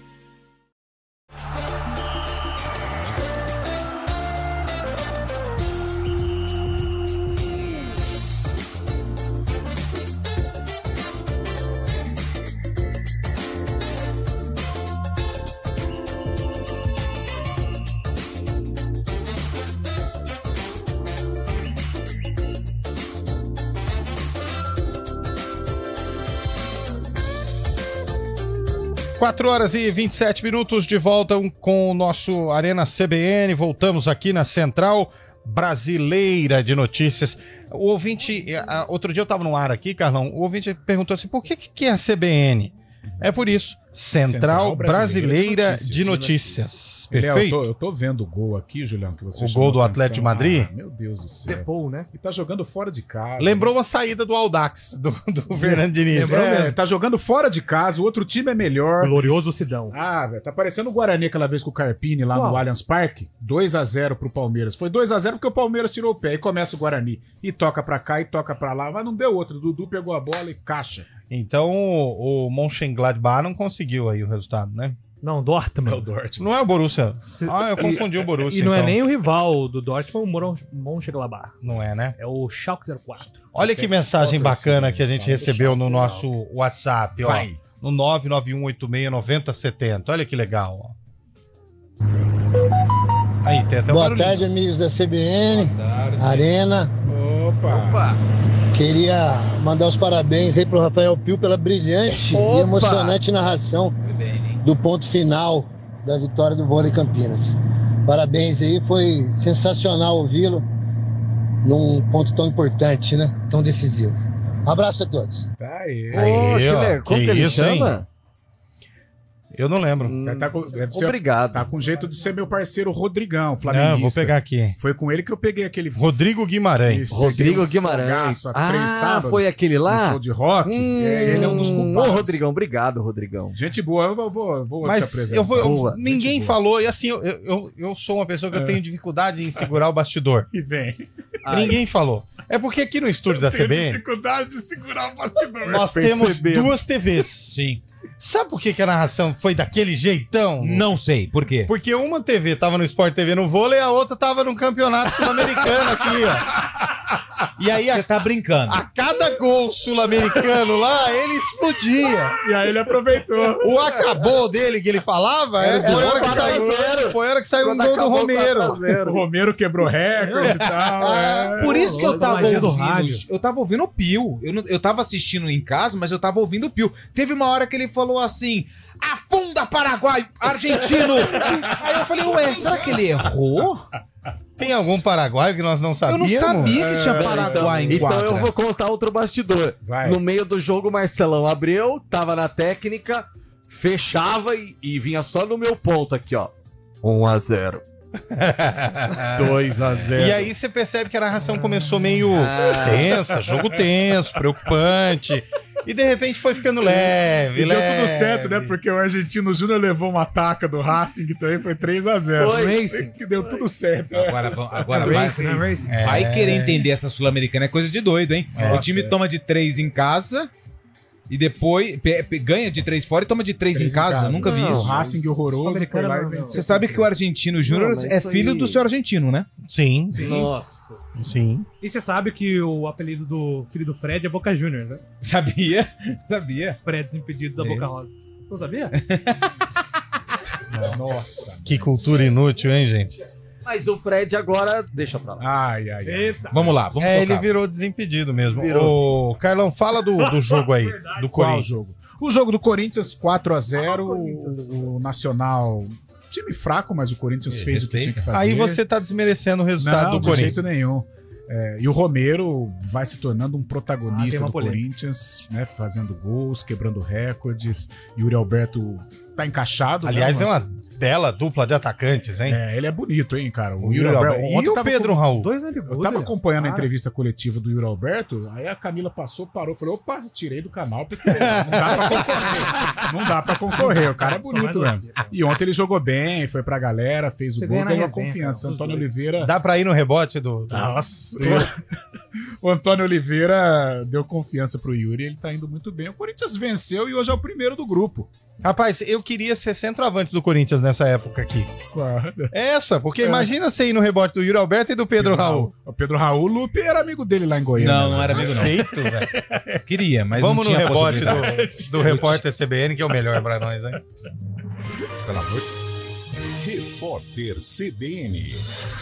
C: quatro horas e vinte e sete minutos, de volta com o nosso Arena C B N. Voltamos aqui na Central Brasileira de Notícias. O ouvinte, outro dia eu estava no ar aqui, Carlão, o ouvinte perguntou assim, por que que é a C B N? É por isso, Central, Central Brasileira, Brasileira de Notícias. De Notícias. Perfeito?
E: Léo, eu, tô, eu tô vendo o gol aqui, Julião, que você
C: O gol do Atlético de Madrid?
E: Ah, meu Deus do céu.
H: Depou, né?
E: E tá jogando fora de casa.
C: Lembrou a saída do Audax, do, do Fernando Diniz.
E: É, tá jogando fora de casa, o outro time é melhor.
H: Glorioso Sidão.
E: Ah, velho, tá parecendo o Guarani aquela vez com o Carpini lá
H: Uau.
E: no Allianz Parque. dois a zero pro Palmeiras. Foi dois a zero porque o Palmeiras tirou o pé. E começa o Guarani. E toca pra cá e toca pra lá. Mas não deu outro. O Dudu pegou a bola e caixa.
C: Então o, o Mönchengladbach não conseguiu aí o resultado, né?
H: Não, Dortmund.
E: É o Dortmund.
C: Não é o Borussia.
H: Se-
C: Ah, eu confundi o Borussia.
H: E não
C: então.
H: é nem o rival do Dortmund, o Mönchengladbach.
C: Não é, né?
H: É o Schalke zero quatro.
C: Olha que mensagem
E: Outra
C: bacana
E: sim,
C: que a gente
E: vai,
C: recebeu no
E: deixa eu-
C: nosso WhatsApp, ó.
E: Vai.
C: No nove nove um oito seis nove zero sete zero. Olha que legal, ó. Aí, tem até o
J: Boa
C: barulhinho.
J: tarde, amigos da C B N, Arena.
E: Opa.
G: Opa!
J: Queria mandar os parabéns aí pro Rafael Pio pela brilhante
G: Opa!
J: e emocionante narração do ponto final da vitória do Vôlei Campinas. Parabéns aí, foi sensacional ouvi-lo num ponto tão importante, né? Tão decisivo. Abraço a todos.
E: Tá aí.
G: Ô, que
C: ó,
G: legal. Como
C: que
G: que ele
C: isso, hein?
G: chama?
C: Eu não lembro.
E: Tá, tá com, deve ser-
G: Obrigado.
E: tá com jeito de ser meu parceiro Rodrigão,
C: Não,
E: flamenguista.
C: vou pegar aqui.
E: Foi com ele que eu peguei aquele...
C: Rodrigo Guimarães.
E: Isso.
G: Rodrigo
E: Aquele
G: Guimarães.
E: folgaço, há três
G: Ah,
E: sábados,
G: foi aquele
E: no
G: lá?
E: show de rock.
G: Hum,
E: É, ele é um dos culpados.
G: Ô, Rodrigão, obrigado, Rodrigão.
E: Gente boa, eu vou, vou, vou te
C: Mas
E: apresentar.
C: eu vou, eu-
G: Boa,
C: ninguém
E: gente boa.
C: falou, e assim, eu, eu, eu sou uma pessoa que eu tenho dificuldade em segurar o bastidor.
E: E vem.
C: Ninguém falou. É porque aqui no estúdio da C B N...
E: dificuldade de segurar o bastidor.
C: Nós temos duas T Vs. Sim. Sabe por que, que a narração foi daquele jeitão?
D: Não sei. Por quê?
C: Porque uma T V tava no Sport T V no vôlei e a outra tava no campeonato sul-americano aqui, ó. E aí,
D: Você
C: a,
D: tá brincando.
C: a cada gol sul-americano lá, ele explodia.
E: E aí ele aproveitou.
C: O acabou dele que ele falava, é, foi, a hora que saiu, foi a hora que saiu um gol do Romero.
E: O Romero quebrou recorde e tal. É.
D: Por isso que eu tava
H: magia do
D: ouvindo.
H: rádio.
D: Eu tava ouvindo o Pio. Eu, não- eu tava assistindo em casa, mas eu tava ouvindo o Pio. Teve uma hora que ele falou assim: afunda Paraguai, argentino. Aí eu falei, ué, será que ele errou?
C: Tem algum paraguaio que nós não
D: Eu
C: sabíamos?
D: não sabia que tinha Paraguai em
G: Então
D: quadra.
G: eu vou contar outro bastidor.
E: Vai.
G: No meio do jogo, o Marcelão abriu, tava na técnica, fechava e, e vinha só no meu ponto aqui, ó. um a zero. dois a zero.
C: E aí você percebe que a narração começou meio tensa, jogo tenso, preocupante. E de repente foi ficando leve,
E: E deu
C: leve.
E: tudo certo, né? Porque o Argentino Júnior levou uma taca do Racing que também foi três a zero.
G: Foi.
E: Racing. Que deu tudo certo.
D: Agora, vão- agora vai,
H: Racing, né? Racing.
D: vai querer entender essa Sul-Americana. É coisa de doido, hein?
E: Nossa,
D: o time
E: é.
D: toma de três em casa e depois pe- pe- ganha de três fora e toma de três,
E: Três
D: em casa. Nunca vi
E: Não,
D: isso.
E: O Racing horroroso foi lá e
H: Sul-Americana,
E: venceu.
D: Você sabe que o Argentino Júnior
G: Não, mas
D: é
G: isso
D: filho
G: aí-
D: do seu argentino, né?
C: Sim,
G: Nossa.
C: sim.
H: E você sabe que o apelido do filho do Fred é Boca Juniors, né?
D: Sabia? Sabia.
H: Fred Desimpedidos a Boca Rosa. Não sabia?
E: Nossa.
C: Que cultura inútil, hein, gente?
G: Mas o Fred agora deixa pra lá.
E: Ai, ai, ai.
H: Eita.
D: Vamos lá, vamos
C: É,
D: tocar.
C: ele virou desimpedido mesmo.
G: Virou.
C: Ô, Carlão, fala do, do jogo aí, do
E: Qual
C: Corinthians.
E: jogo? O jogo do Corinthians, quatro a zero. O, o Nacional, time fraco, mas o Corinthians
D: É,
E: fez o que tinha
D: respeita.
E: que fazer.
C: Aí você tá desmerecendo o resultado
E: Não,
C: do
E: de
C: Corinthians.
E: jeito nenhum. É, e o Romero vai se tornando um
H: Ah, tem
E: protagonista
H: uma
E: do
H: polêmica.
E: Corinthians, né? Fazendo gols, quebrando recordes. Yuri Alberto tá encaixado.
C: Aliás,
E: né,
C: é uma bela dupla de atacantes, hein?
E: É, ele é bonito, hein, cara.
C: O Yuri Alberto.
E: ontem
C: E
E: eu
C: o
E: tava
C: Pedro
E: com-
C: Raul?
H: Dois né,
E: Eu tava acompanhando a
H: Cara.
E: entrevista coletiva do Yuri Alberto, aí a Camila passou, parou, falou, opa, tirei do canal porque não dá pra concorrer. Não dá pra concorrer, o cara é bonito
H: Só mais
E: mesmo.
H: você, pô.
E: E ontem ele jogou bem, foi pra galera, fez
H: Você
E: o gol,
H: ganha na
E: ganhou a
H: resenha,
E: confiança.
H: cara, os
E: Antônio
H: dois.
E: Oliveira...
C: Dá pra ir no rebote do... do-
E: Nossa! O Antônio Oliveira deu confiança pro Yuri, ele tá indo muito bem. O Corinthians venceu e hoje é o primeiro do grupo.
C: Rapaz, eu queria ser centroavante do Corinthians nessa época aqui.
E: Guarda.
C: Essa, porque imagina você ir no rebote do Yuri Alberto e do Pedro Raul.
E: O Pedro Raul, o Lupe era amigo dele lá em Goiânia.
D: Não, não era amigo, não.
C: Feito, velho.
D: Queria, mas
C: Vamos
D: não
C: no
D: tinha
C: rebote
D: possibilidade.
C: do, do repórter C B N, que é o melhor pra nós, hein?
D: Pelo amor de
A: Repórter C B N.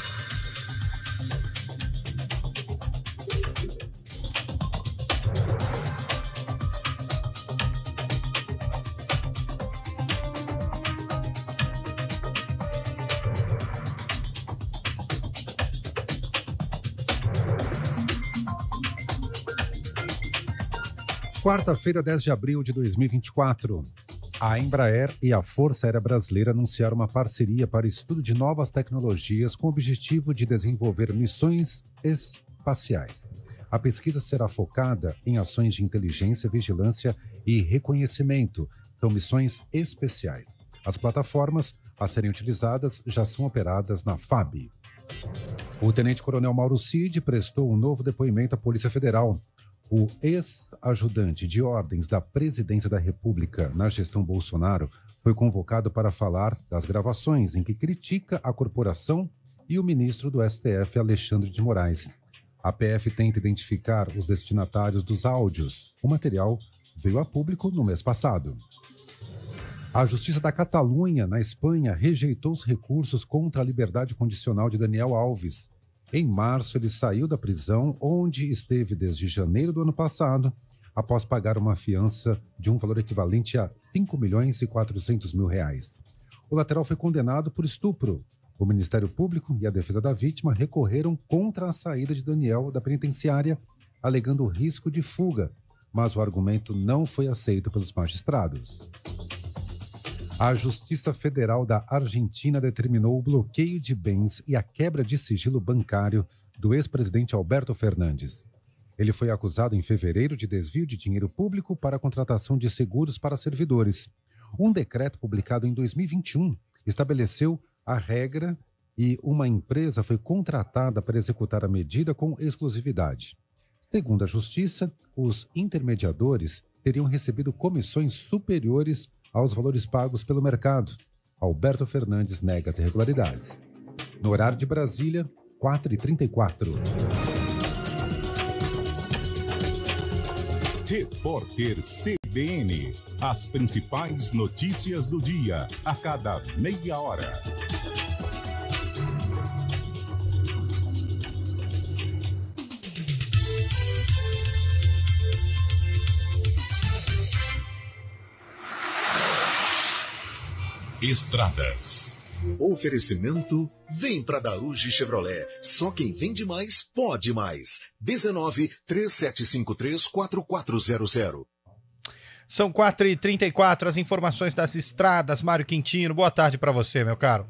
K: Quarta-feira, dez de abril de dois mil e vinte e quatro. A Embraer e a Força Aérea Brasileira anunciaram uma parceria para estudo de novas tecnologias com o objetivo de desenvolver missões espaciais. A pesquisa será focada em ações de inteligência, vigilância e reconhecimento. São missões especiais. As plataformas a serem utilizadas já são operadas na F A B. O tenente-coronel Mauro Cid prestou um novo depoimento à Polícia Federal. O ex-ajudante de ordens da Presidência da República na gestão Bolsonaro foi convocado para falar das gravações em que critica a corporação e o ministro do S T F, Alexandre de Moraes. A P F tenta identificar os destinatários dos áudios. O material veio a público no mês passado. A Justiça da Catalunha, na Espanha, rejeitou os recursos contra a liberdade condicional de Daniel Alves. Em março, ele saiu da prisão, onde esteve desde janeiro do ano passado, após pagar uma fiança de um valor equivalente a cinco milhões e quatrocentos mil reais. O lateral foi condenado por estupro. O Ministério Público e a defesa da vítima recorreram contra a saída de Daniel da penitenciária, alegando risco de fuga, mas o argumento não foi aceito pelos magistrados. A Justiça Federal da Argentina determinou o bloqueio de bens e a quebra de sigilo bancário do ex-presidente Alberto Fernandes. Ele foi acusado em fevereiro de desvio de dinheiro público para a contratação de seguros para servidores. Um decreto publicado em dois mil e vinte e um estabeleceu a regra e uma empresa foi contratada para executar a medida com exclusividade. Segundo a Justiça, os intermediadores teriam recebido comissões superiores aos valores pagos pelo mercado. Alberto Fernandes nega as irregularidades. No horário de Brasília, quatro e trinta e quatro.
A: Repórter C B N. As principais notícias do dia, a cada meia hora. Estradas.
L: Oferecimento, vem pra Daruge Chevrolet. Só quem vende mais, pode mais. dezenove, três sete cinco três, quatro quatro zero zero.
C: São quatro e trinta e quatro, as informações das estradas. Mário Quintino, boa tarde para você, meu caro.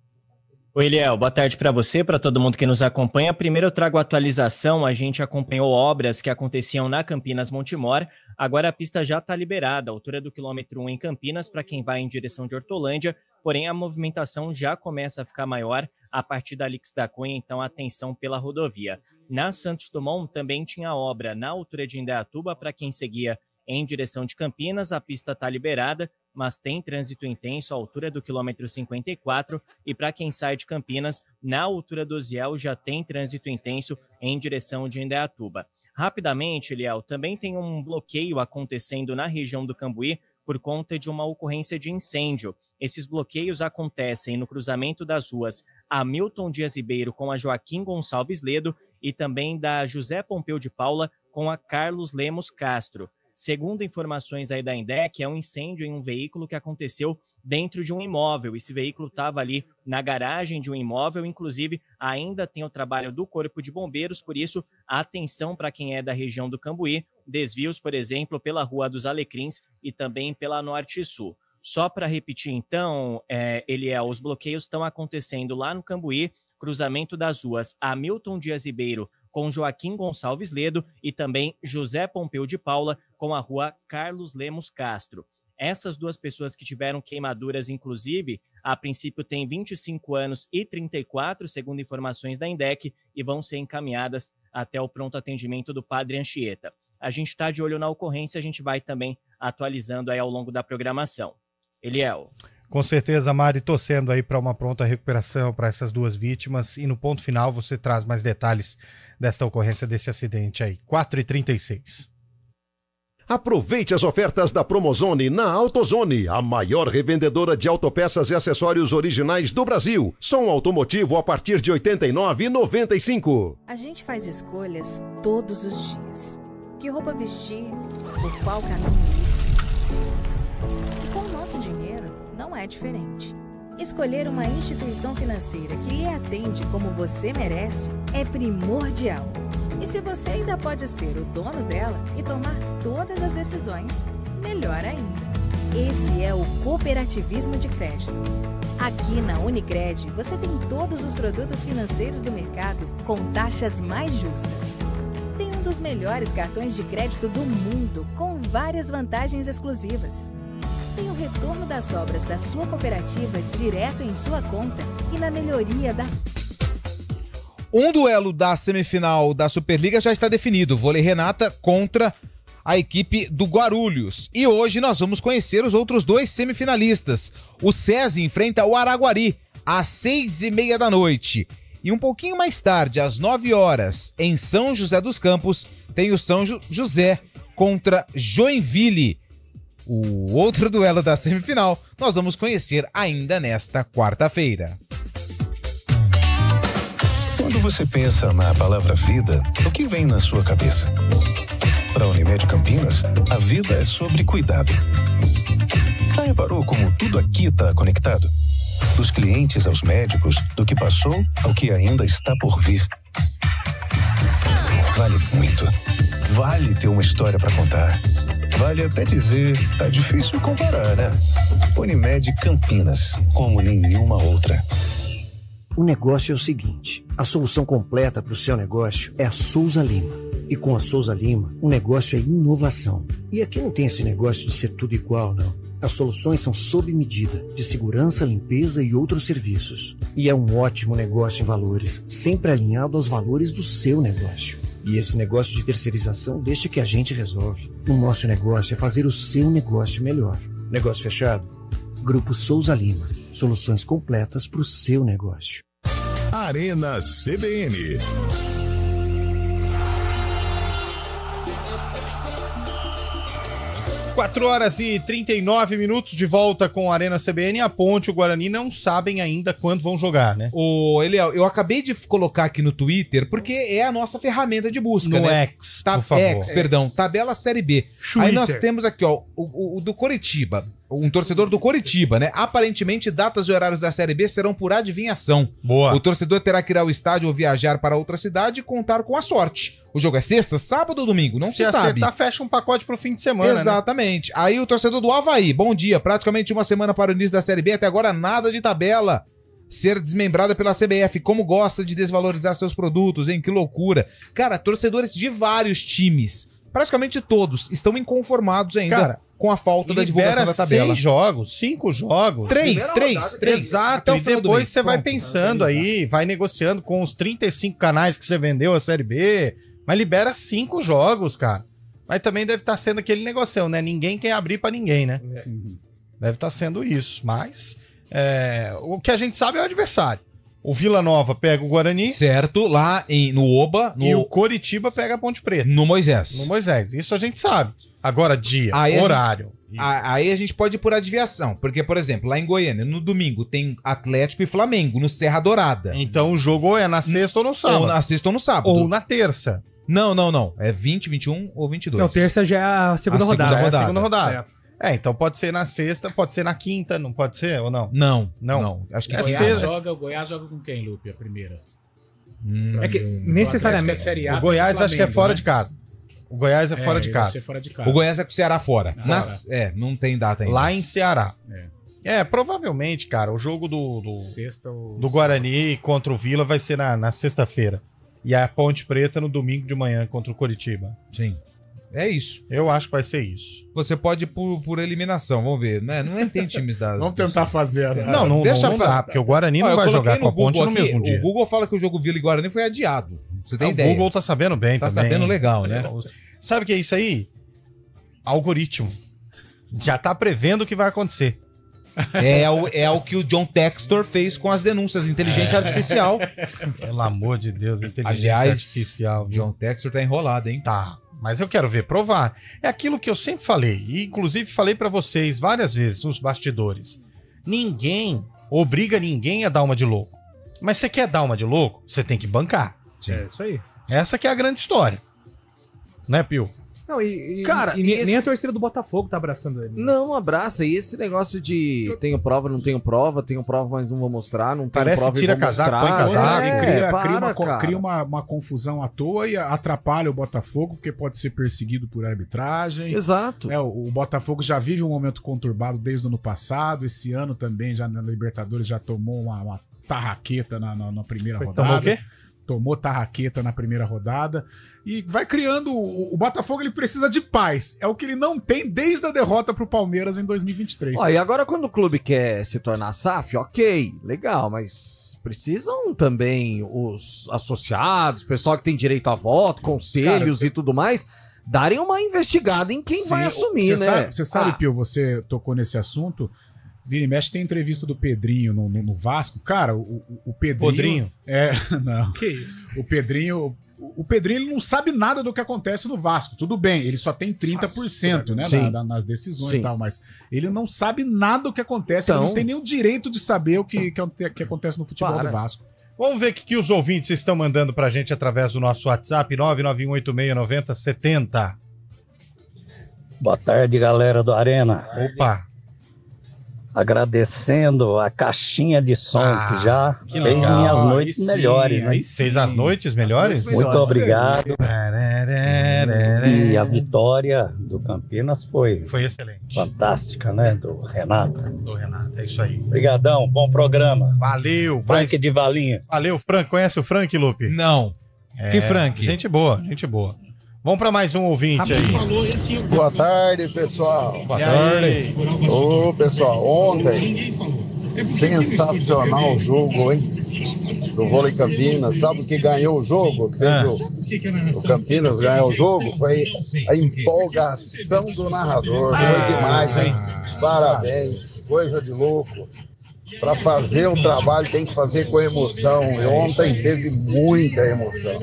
M: Oi, Eliel, boa tarde para você, para todo mundo que nos acompanha. Primeiro eu trago a atualização, a gente acompanhou obras que aconteciam na Campinas Montemor. Agora a pista já está liberada, a altura do quilômetro um em Campinas, para quem vai em direção de Hortolândia, porém a movimentação já começa a ficar maior a partir da Alix da Cunha, então atenção pela rodovia. Na Santos Dumont também tinha obra na altura de Indaiatuba, para quem seguia em direção de Campinas, a pista está liberada, mas tem trânsito intenso à altura do quilômetro cinquenta e quatro, e para quem sai de Campinas, na altura do Ziel já tem trânsito intenso em direção de Indaiatuba. Rapidamente, Eliel, também tem um bloqueio acontecendo na região do Cambuí por conta de uma ocorrência de incêndio. Esses bloqueios acontecem no cruzamento das ruas Hamilton Dias Ribeiro com a Joaquim Gonçalves Ledo e também da José Pompeu de Paula com a Carlos Lemos Castro. Segundo informações aí da INDEC, é um incêndio em um veículo que aconteceu dentro de um imóvel. Esse veículo estava ali na garagem de um imóvel, inclusive ainda tem o trabalho do Corpo de Bombeiros, por isso, atenção para quem é da região do Cambuí, desvios, por exemplo, pela Rua dos Alecrins e também pela Norte e Sul. Só para repetir, então, é, Eliel, os bloqueios estão acontecendo lá no Cambuí, cruzamento das ruas Hamilton Dias Ribeiro com Joaquim Gonçalves Ledo e também José Pompeu de Paula com a rua Carlos Lemos Castro. Essas duas pessoas que tiveram queimaduras, inclusive, a princípio têm vinte e cinco anos e trinta e quatro, segundo informações da INDEC, e vão ser encaminhadas até o pronto atendimento do Padre Anchieta. A gente está de olho na ocorrência, a gente vai também atualizando aí ao longo da programação. Eliel.
C: Com certeza, Mari, torcendo aí para uma pronta recuperação para essas duas vítimas, e no ponto final você traz mais detalhes desta ocorrência, desse acidente aí. quatro e trinta e seis.
B: Aproveite as ofertas da Promozone na AutoZone, a maior revendedora de autopeças e acessórios originais do Brasil. Som automotivo a partir de oitenta e nove reais e noventa e cinco centavos.
I: A gente faz escolhas todos os dias. Que roupa vestir, por qual caminho ir. E com o nosso dinheiro, não é diferente. Escolher uma instituição financeira que lhe atende como você merece é primordial. E se você ainda pode ser o dono dela e tomar todas as decisões, melhor ainda. Esse é o cooperativismo de crédito. Aqui na Unicred, você tem todos os produtos financeiros do mercado com taxas mais justas. Tem um dos melhores cartões de crédito do mundo, com várias vantagens exclusivas. Tem o retorno das sobras da sua cooperativa direto em sua conta e na melhoria das...
D: Um duelo da semifinal da Superliga já está definido. Vôlei Renata contra a equipe do Guarulhos. E hoje nós vamos conhecer os outros dois semifinalistas. O SESI enfrenta o Araguari às seis e meia da noite. E um pouquinho mais tarde, às nove horas, em São José dos Campos, tem o São José contra Joinville. O outro duelo da semifinal nós vamos conhecer ainda nesta quarta-feira.
N: Quando você pensa na palavra vida, o que vem na sua cabeça? Para a Unimed Campinas, a vida é sobre cuidado. Já reparou como tudo aqui está conectado? Dos clientes aos médicos, do que passou ao que ainda está por vir. Vale muito. Vale ter uma história para contar. Vale até dizer, tá difícil comparar, né? Unimed Campinas, como nenhuma outra.
O: O negócio é o seguinte, a solução completa para o seu negócio é a Souza Lima. E com a Souza Lima, o negócio é inovação. E aqui não tem esse negócio de ser tudo igual, não. As soluções são sob medida, de segurança, limpeza e outros serviços. E é um ótimo negócio em valores, sempre alinhado aos valores do seu negócio. E esse negócio de terceirização deixa que a gente resolve. O nosso negócio é fazer o seu negócio melhor. Negócio fechado? Grupo Souza Lima. Soluções completas para o seu negócio.
A: Arena C B N.
C: quatro horas e trinta e nove minutos de volta com a Arena C B N. A Ponte e o Guarani não sabem ainda quando vão jogar, né?
D: Ô, Eliel, eu acabei de colocar aqui no Twitter, porque é a nossa ferramenta de busca,
C: No
D: né?
C: X,
D: Ta-
C: por favor.
D: X, perdão. Tabela Série B.
C: Twitter.
D: Aí nós temos aqui, ó, o, o- o do Coritiba. Um torcedor do Coritiba, né? Aparentemente, datas e horários da Série B serão por adivinhação.
C: Boa.
D: O torcedor terá que ir ao estádio ou viajar para outra cidade e contar com a sorte. O jogo é sexta, sábado ou domingo? Não se,
C: Se
D: sabe.
C: acertar, fecha um pacote pro fim de semana, né?
D: Exatamente. Aí o torcedor do Avaí, bom dia. Praticamente uma semana para o início da Série B, até agora nada de tabela. Ser desmembrada pela C B F. Como gosta de desvalorizar seus produtos, hein? Que loucura. Cara, torcedores de vários times, praticamente todos, estão inconformados ainda
C: Cara,
D: com a falta da divulgação da tabela.
C: seis jogos, cinco jogos.
D: Três,
C: Primeira
D: três,
C: rodada,
D: três.
C: Exato,
D: Até o
C: e
D: final do
C: depois
D: mês.
C: você vai
D: Pronto,
C: pensando
D: organizar.
C: aí, vai negociando com os trinta e cinco canais que você vendeu a Série B, mas libera cinco jogos, cara. Mas também deve estar sendo aquele negocião, né? Ninguém quer abrir pra ninguém, né? Deve estar sendo isso, mas é, o que a gente sabe é o adversário. O Vila Nova pega o Guarani.
D: Certo, lá em, no Oba. No...
C: E o Coritiba pega a Ponte Preta.
D: No Moisés.
C: No Moisés, isso a gente sabe. Agora, dia,
D: Aí a
C: horário.
D: gente- a- aí a gente pode ir por adivinhação. Porque, por exemplo, lá em Goiânia, no domingo, tem Atlético e Flamengo, no Serra Dourada.
C: Então o jogo é na sexta ou no sábado.
D: Ou na sexta ou no sábado.
C: Ou na terça.
D: Não, não, não. É vinte, vinte e um ou vinte e dois.
H: Não, terça já é a segunda
D: A segunda
H: rodada.
C: Já é a
D: rodada.
C: segunda rodada. É. então pode ser na sexta, pode ser na quinta, não pode ser ou não?
D: Não,
C: Não.
D: não. Acho que
C: É
E: O Goiás,
C: sexta.
E: joga, o Goiás joga com quem, Lupe, a primeira?
H: É que
E: O
H: necessariamente.
E: Atlético é Série A
C: O Goiás
E: com o
C: acho que é
E: Flamengo,
C: fora
E: né?
C: de casa. O Goiás é, fora de
E: ele
C: casa.
E: deve ser fora de casa.
D: O Goiás é com o Ceará fora.
E: Fora.
D: Nas- é, não tem data ainda.
C: Lá em Ceará.
E: É.
C: É, provavelmente, cara, o jogo do, do,
E: Sexta ou...
C: do Guarani contra o Vila vai ser na, na sexta-feira. E a Ponte Preta no domingo de manhã contra o Coritiba.
D: Sim. É isso.
C: Eu acho que vai ser isso.
D: Você pode ir por, por eliminação, vamos ver. Né? Não é, tem times da.
E: Vamos tentar fazer. Né?
C: Não, não,
D: Deixa
C: não, não
D: pra-
C: dá, porque o Guarani
D: Ó,
C: não
D: eu
C: vai
D: coloquei
C: jogar com a Ponte
D: Google
C: no
D: aqui,
C: mesmo dia.
D: O Google fala que o jogo Vila e Guarani foi adiado. Você tem
C: o
D: ideia?
C: Google tá sabendo bem
D: Tá
C: também.
D: sabendo legal, né?
C: Sabe o que é isso aí? Algoritmo. Já tá prevendo o que vai acontecer.
D: É o, é o que o John Textor fez com as denúncias. Inteligência artificial.
C: Pelo amor de Deus, inteligência
D: Aliás,
C: artificial. viu?
D: John Textor tá enrolado, hein?
C: Tá, mas eu quero ver provar. É aquilo que eu sempre falei, e inclusive falei pra vocês várias vezes nos bastidores. Ninguém obriga ninguém a dar uma de louco. Mas você quer dar uma de louco, você tem que bancar.
H: É isso aí.
C: Essa que é a grande história. Né, Pio?
H: Não, e, e-
G: Cara,
H: e ne-
G: esse-
H: nem a torcida do Botafogo tá abraçando ele.
G: Não abraça. E esse negócio de tenho prova, não tenho prova, tenho prova, mas não vou mostrar, não tenho
C: Parece
G: prova e
C: tira
G: vou
C: casaco,
G: mostrar.
C: põe casaco.
G: É,
E: cria,
G: para,
E: cria, uma, co-
G: cara.
E: cria uma, uma confusão à toa e atrapalha o Botafogo, porque pode ser perseguido por arbitragem.
G: Exato.
E: É, o, o Botafogo já vive um momento conturbado desde o ano passado. Esse ano também, já na Libertadores, já tomou uma, uma tarraqueta na, na, na primeira rodada.
C: Tomou o quê?
E: Tomou tarraqueta na primeira rodada. E vai criando. O, o Botafogo ele precisa de paz. É o que ele não tem desde a derrota pro Palmeiras em dois mil e vinte e três.
G: Ó, e agora quando o clube quer se tornar S A F, ok, legal, mas precisam também os associados, pessoal que tem direito a voto, conselhos
E: Cara,
G: e tudo mais, darem uma investigada em quem
E: Sim,
G: vai assumir,
E: você
G: né?
E: Sabe, você sabe,
G: Ah,
E: Pio, você tocou nesse assunto. Vira e mexe, tem entrevista do Pedrinho no, no- no Vasco. Cara, o, o- o Pedrinho.
C: Podrinho?
E: É, não.
H: Que isso?
E: O Pedrinho. O Pedrinho ele não sabe nada do que acontece no Vasco. Tudo bem, ele só tem trinta por cento né,
G: Sim.
E: na- na- nas decisões
G: Sim.
E: e tal, mas ele não sabe nada do que acontece. ele
G: Então-
E: não tem nenhum direito de saber o que, que, que acontece no futebol
G: Para.
E: do Vasco.
C: Vamos ver o que, que os ouvintes estão mandando pra gente através do nosso WhatsApp nove nove um oito seis nove zero sete zero.
P: Boa tarde, galera do Arena.
C: Opa!
P: Agradecendo a caixinha de som
C: Ah,
P: que já
C: que
P: fez
C: legal.
P: minhas
E: Aí
P: noites
E: sim,
P: melhores.
E: aí
P: Né?
E: sim.
C: Fez as noites melhores?
E: As noites
P: Muito
E: melhores.
P: obrigado. E a vitória do Campinas foi
C: Foi excelente.
P: fantástica, né? Do Renato.
C: Do Renato, é isso aí.
P: Obrigadão, bom programa.
C: Valeu,
P: Frank
C: mas-
P: de Valinha.
C: Valeu, Frank. Conhece o Frank, Lupe?
D: Não.
C: É,
D: Que Frank?
C: Gente boa, gente boa. Vamos para mais um ouvinte aí.
Q: Boa tarde, pessoal.
C: Boa tarde.
Q: Ô, pessoal, ontem, sensacional o jogo, hein? Do Vôlei Campinas. Sabe o que ganhou o jogo? Que fez
C: Ah.
Q: o, o Campinas ganhar o jogo? Foi a empolgação do narrador. Foi demais, hein? Parabéns. Coisa de louco. Para fazer o trabalho tem que fazer com emoção. E ontem teve muita emoção.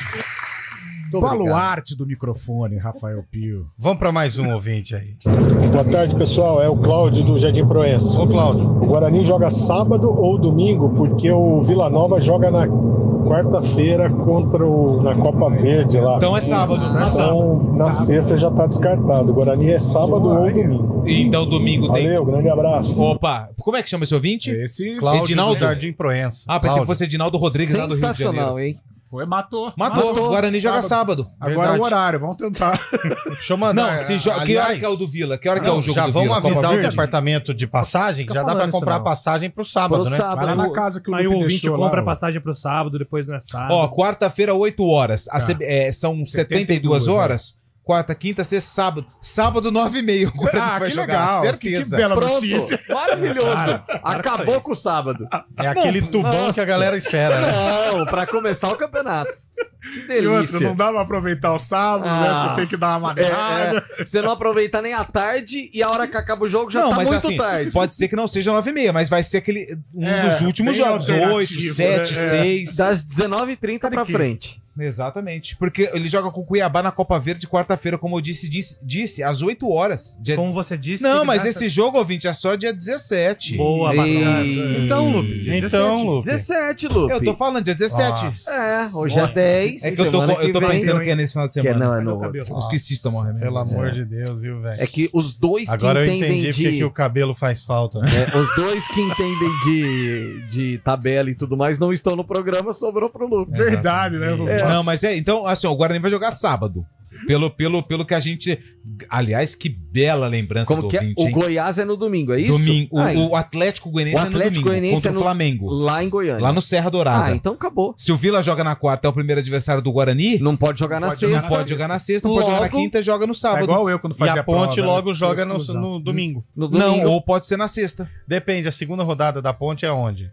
E: Baluarte do microfone, Rafael Pio.
C: Vamos para mais um ouvinte aí.
R: Boa tarde, pessoal. É o Cláudio do Jardim Proença.
C: Ô, Cláudio.
R: O Guarani joga sábado ou domingo, porque o Vila Nova joga na quarta-feira contra o na Copa Verde lá.
D: Então é sábado.
R: Então,
D: É sábado.
R: na
D: Sábado.
R: sexta já tá descartado. O Guarani é sábado ou domingo.
D: Então domingo tem.
R: Valeu, grande abraço.
D: Opa, como é que chama esse ouvinte?
E: Esse
C: Cláudio
D: Edinaldo
C: do Jardim Proença.
D: Ah, pensei
C: Cláudio.
D: que fosse Edinaldo Rodrigues lá do Rio de Janeiro.
G: Sensacional, hein?
E: Foi, matou.
D: Matou. O Guarani joga sábado.
E: Agora é o horário, vamos tentar.
C: Deixa eu mandar.
D: Não, se jo- que
C: aliás,
D: hora que é o do Vila? Que hora que é
C: não,
D: o jogo
C: já
D: do
C: vamos
D: Vila? Copa
C: avisar o
D: Verde?
C: departamento de passagem que já dá para
H: falando isso,
C: comprar
H: não.
C: passagem pro sábado,
G: Pro
C: né?
G: sábado.
E: Vai lá na casa que o
H: Aí o
E: Lupe
H: ouvinte
E: deixou
H: compra
E: lá,
H: a passagem pro sábado, depois não é sábado.
D: Ó, quarta-feira, oito horas. A
E: Tá.
D: C B é, são setenta e duas horas. Quarta, quinta, sexta, sábado. Sábado, nove e meia. O Guarani
E: Ah,
D: vai
E: que
D: jogar.
E: legal.
D: Certeza.
E: Que, que bela
G: Pronto.
E: notícia.
G: Maravilhoso. Acabou com o sábado.
C: É aquele tubão
G: Nossa.
C: que a galera espera, né?
G: Não, pra começar o campeonato. Que
E: E outra,
G: delícia.
E: não dá pra aproveitar o sábado,
G: Ah.
E: né? Você tem que dar uma
G: É,
E: maneirada.
G: é. Você não aproveita nem a tarde e a hora que acaba o jogo já
D: Não,
G: tá
D: mas
G: muito
D: assim,
G: tarde.
D: pode ser que não seja nove e meia, mas vai ser aquele um
E: É,
D: dos últimos
E: bem
D: jogos.
E: alternativo,
D: oito, sete,
E: né? É.
D: seis.
G: Das dezenove e trinta pra frente.
D: Exatamente. Porque ele joga com o Cuiabá na Copa Verde quarta-feira, como eu disse, disse, disse às oito horas. Dia
H: Como você disse.
D: Não,
H: tem
D: mas
H: que dar
D: esse
H: essa-
D: jogo, ouvinte, é só dia dezessete.
H: Boa,
G: Ei.
H: bacana. Então, Lupe.
C: Então, Lupe.
G: dezessete, Lupe.
D: Eu tô falando dia dezessete.
C: Nossa.
G: É, hoje é dez.
D: É que eu tô,
G: semana
D: eu tô
G: que vem.
D: pensando que é nesse final de
G: Que
D: semana.
G: não, é no
H: Meu
G: outro.
H: cabelo.
D: Eu esqueci de tomar o remédio.
C: Pelo amor de Deus, viu, velho?
G: É que os dois
C: Agora
G: que
C: eu
G: entendem
C: entendi porque
G: de...
C: que o cabelo faz falta. Né?
G: É, os dois que entendem de, de tabela e tudo mais não estão no programa, sobrou pro Lupe.
E: Verdade, né? Lupe?
D: Não, mas é, então, assim, ó, o Guarani vai jogar sábado. Pelo, pelo, pelo que a gente. Aliás, que bela lembrança
G: Como
D: do
G: que é?
D: ouvinte,
G: O
D: hein?
G: Goiás é no domingo, é isso?
D: Domingo. O,
G: Ah,
D: o Atlético Goianiense
G: o
D: é no
G: Atlético
D: domingo,
G: Goianiense
D: contra
G: é no-
D: o Flamengo.
G: lá em Goiânia.
D: Lá no Serra Dourada.
G: Ah, então acabou.
D: Se o Vila joga na quarta, é o primeiro adversário do Guarani.
G: Não pode jogar na
E: Pode
G: sexta.
E: jogar
D: Não pode jogar na sexta, não pode jogar na
G: Logo-
D: quinta, joga no
E: É
D: sábado.
E: igual eu quando
C: E
E: fazia
C: a ponte
E: prova,
C: logo
E: né?
C: joga
E: Foi
C: no,
E: exclusão.
C: no domingo.
G: No
D: Não,
G: domingo.
D: ou pode ser na sexta.
C: Depende, a segunda rodada da ponte é onde?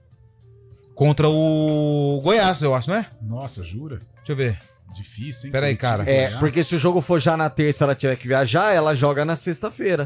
D: Contra o Goiás, eu acho, não é?
E: Nossa, jura?
D: Deixa eu ver.
E: Difícil, hein?
D: Pera aí,
E: Curitiba,
D: cara.
G: É,
E: Goiás.
G: porque se o jogo for já na terça ela tiver que viajar, ela joga na sexta-feira.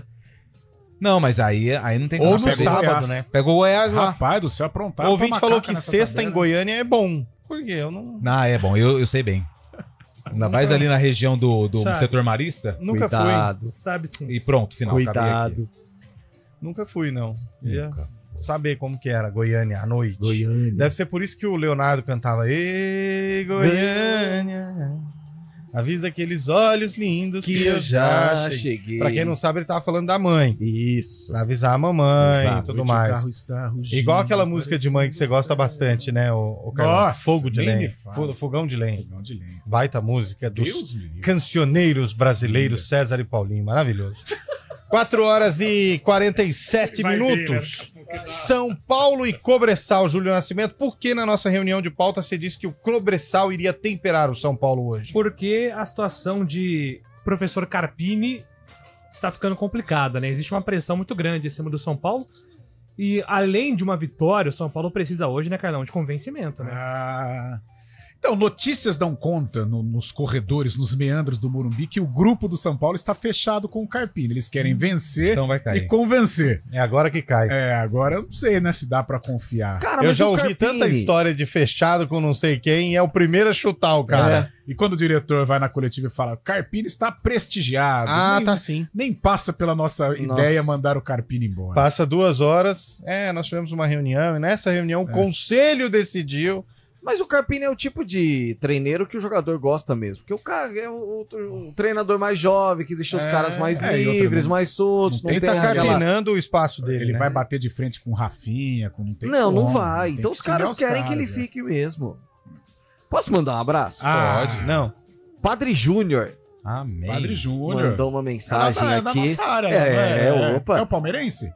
D: Não, mas aí, aí não tem
C: Ou
D: como
C: no
D: saber.
C: sábado,
E: Goiás.
C: né?
D: Pegou o Goiás lá.
E: Rapaz do céu, aprontar.
C: O ouvinte falou que sexta em Goiânia é bom. Por quê? Eu não...
D: Ah, é bom, eu, eu sei bem. Ainda mais ali na região do, do
H: Sabe.
D: setor marista.
C: Nunca
G: Cuidado.
H: Sabe sim.
D: E pronto, final. acabei aqui.
G: Cuidado.
C: Nunca fui, não. Ia saber como que era Goiânia à noite.
G: Goiânia.
C: Deve ser por isso que o Leonardo cantava Ê, Goiânia, avisa aqueles olhos lindos que, eu já cheguei.
G: cheguei.
C: Pra quem não sabe, ele tava falando da mãe.
G: Isso.
C: Pra avisar a mamãe e
E: Exato.
C: tudo
E: Noite,
C: mais.
E: carro está rugindo,
C: Igual aquela
E: parece
C: música de mãe que você gosta bastante, né? O, o Carlão?
E: Nossa,
C: Fogo de
E: nem
C: lenha.
E: me fala.
C: Fo- Fogão de lenha.
E: Fogão de lenha.
C: Baita música dos
E: Deus me livre.
C: cancioneiros brasileiros César e Paulinho. Maravilhoso. quatro horas e quarenta e sete
H: Vai ver,
C: minutos. São Paulo e Cobressal, Júlio Nascimento. Por que na nossa reunião de pauta você disse que o Cobressal iria temperar o São Paulo hoje?
H: Porque a situação de professor Carpini está ficando complicada, né? Existe uma pressão muito grande em cima do São Paulo. E além de uma vitória, o São Paulo precisa hoje, né, Carlão, de convencimento, né?
E: Ah, então, notícias dão conta no- nos corredores, nos meandros do Morumbi, que o grupo do São Paulo está fechado com o Carpini. Eles querem vencer
D: Então vai
E: e
D: cair.
E: convencer.
C: É agora que cai.
E: É, agora eu não sei, né, se dá pra confiar.
G: Cara,
C: Eu
G: mas
C: já
G: o
C: ouvi
G: Carpini-
C: tanta história de fechado com não sei quem e é o primeiro a chutar o cara.
E: E quando o diretor vai na coletiva e fala, Carpini está prestigiado.
C: Ah,
E: nem,
C: tá sim.
E: Nem passa pela nossa, ideia mandar o Carpini embora.
C: Passa duas horas. É, nós tivemos uma reunião e nessa reunião o conselho decidiu.
G: Mas o Carpini é o tipo de treineiro que o jogador gosta mesmo. Porque o cara é o, o- o treinador mais jovem, que deixa os
C: É,
G: caras mais
E: é, e outra,
G: livres,
E: não-
G: mais soltos. Não
C: Ele
G: tem
C: tá
G: aquela...
C: carpinando o espaço dele.
E: Ele
C: né?
E: vai bater de frente com o Rafinha, com não tem
G: Não, não
E: como,
G: vai.
E: tem
G: Então
E: que
G: os caras
E: segurar os
G: querem que ele
E: caras, é.
G: fique mesmo. Posso mandar um abraço?
E: Ah,
C: Pode. Não.
G: Padre Júnior
C: Amém.
E: Padre Júnior.
G: mandou uma mensagem
E: é da, é da
G: aqui.
E: nossa área,
G: é,
E: não
G: é, opa.
E: É o palmeirense?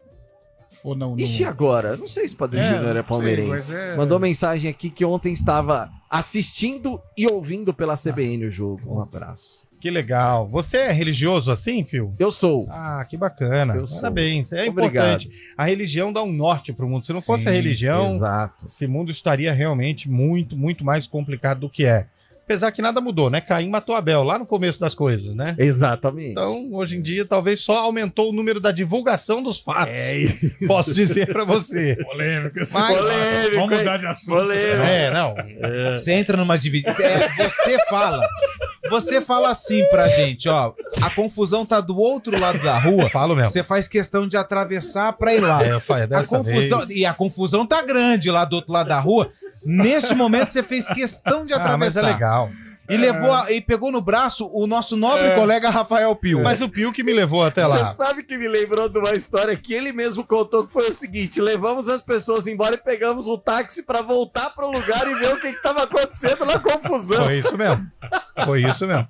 E: Ou não? não...
G: Ixi, agora? Não sei se o Padre
E: É,
G: Júnior é
E: não sei,
G: palmeirense.
E: mas é-
G: Mandou mensagem aqui que ontem estava assistindo e ouvindo pela C B N o jogo. Um abraço.
C: Que legal. Você é religioso assim, Fio?
G: Eu sou.
C: Ah, que bacana.
G: Eu sou.
C: Parabéns. É
G: Obrigado.
C: importante. A religião dá um norte pro mundo. Se não
D: Sim,
C: fosse a religião,
G: exato.
C: esse mundo estaria realmente muito, muito mais complicado do que é. Apesar que nada mudou, né? Caim matou Abel lá no começo das coisas, né?
G: Exatamente.
C: Então, hoje em dia, talvez só aumentou o número da divulgação dos fatos.
D: É isso.
C: Posso dizer pra você.
E: Polêmico.
C: Mas-
E: Polêmico. Vamos mudar de assunto.
G: Polêmico.
C: É, não.
D: Você entra numa divisão. Você fala. Você fala assim pra gente, ó. A confusão tá do outro lado da rua.
C: Falo mesmo.
D: Você faz questão de atravessar pra ir lá.
C: É, eu falei,
D: a
C: dessa
D: confusão,
C: vez.
D: e a confusão tá grande lá do outro lado da rua. Neste momento você fez questão de atravessar.
C: Ah, mas é legal.
D: E levou a- e pegou no braço o nosso nobre colega Rafael Pio.
C: Mas o Pio que me levou até lá.
G: Você sabe que me lembrou de uma história que ele mesmo contou, que foi o seguinte: levamos as pessoas embora e pegamos um táxi pra voltar pro lugar e ver o que que tava acontecendo na confusão.
C: Foi isso mesmo. Foi isso mesmo.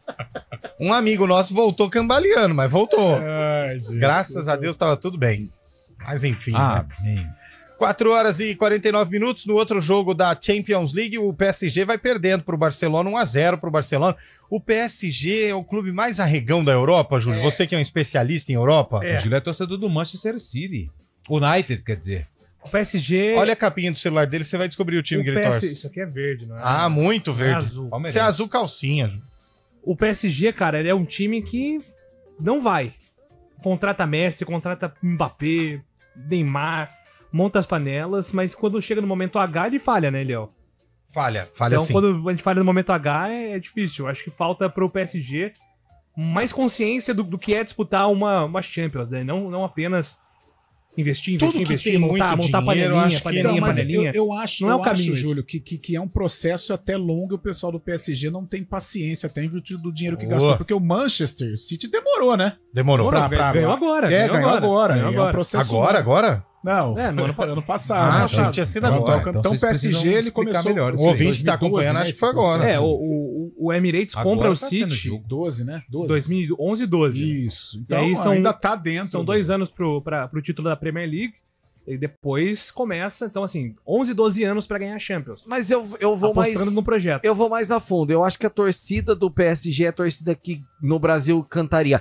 C: Um amigo nosso voltou cambaleando, mas voltou.
E: Ai, gente.
C: Graças a Deus tava tudo bem. Mas enfim.
D: Ah,
C: né? quatro horas e quarenta e nove minutos. No outro jogo da Champions League, o P S G vai perdendo pro Barcelona, um a zero pro Barcelona. O P S G é o clube mais arregão da Europa, Júlio.
D: É.
C: Você que é um especialista em Europa.
D: O Júlio é torcedor do Manchester City. United, quer dizer.
H: O P S G...
C: Olha a capinha do celular dele, você vai descobrir o time
H: o
C: que ele
H: P S...
C: torce.
H: Isso aqui é verde, não é?
C: Ah, muito verde.
H: É azul.
C: Isso é azul calcinha, Júlio.
H: O P S G, cara, ele é um time que não vai. Contrata Messi, contrata Mbappé, Neymar, monta as panelas, mas quando chega no momento H, ele falha, né, Léo?
C: Falha, falha
H: Então,
C: sim.
H: quando a gente falha no momento H, é, é difícil. Acho que falta pro P S G mais consciência do, do que é disputar uma, uma Champions, né? Não, não apenas investir, investir,
C: Tudo que
H: investir,
C: tem
H: montar,
C: muito
H: montar
C: dinheiro,
H: panelinha,
C: acho que-
H: panelinha,
E: Então, mas
H: panelinha.
E: eu, eu acho,
H: não é
E: eu
H: o caminho,
E: acho,
H: esse.
E: Júlio, que, que, que é um processo até longo e o pessoal do P S G não tem paciência, até em virtude do dinheiro que
C: Boa.
E: gastou. Porque o Manchester City demorou, né?
C: Demorou.
E: Pra- pra-
H: Ganhou agora,
E: É,
H: ganhou
E: ganhou
H: agora,
E: agora.
H: ganhou
E: É um
H: agora.
E: processo
C: Agora, agora?
E: Não,
H: É, no ano pa-
E: ano passado.
C: Ah,
E: ano
C: achei
E: passado.
C: que tinha sido
E: Então,
C: agora.
E: Então,
D: Então
E: o
D: vocês
E: P S G
D: precisam
E: ele
D: explicar
E: começou...
D: melhor isso
C: O
D: aí.
C: ouvinte que tá
E: dois mil e doze,
C: acompanhando,
E: né,
C: acho que
E: esse
C: foi agora.
E: processo.
H: É, o, o, o Emirates
D: Agora
H: compra o
D: tá tendo
H: City
D: jogo.
E: doze, né? doze.
H: dois mil e onze e doze.
E: Isso.
H: E
E: Então
H: aí são-
E: ainda tá dentro.
H: São
E: do-
H: dois anos pro, pra, pro título da Premier League. E depois começa, então assim, onze, doze anos pra ganhar a Champions.
G: Mas eu, eu vou mais.
H: Apostando no projeto.
G: Eu vou mais a fundo. Eu acho que a torcida do P S G é a torcida que no Brasil cantaria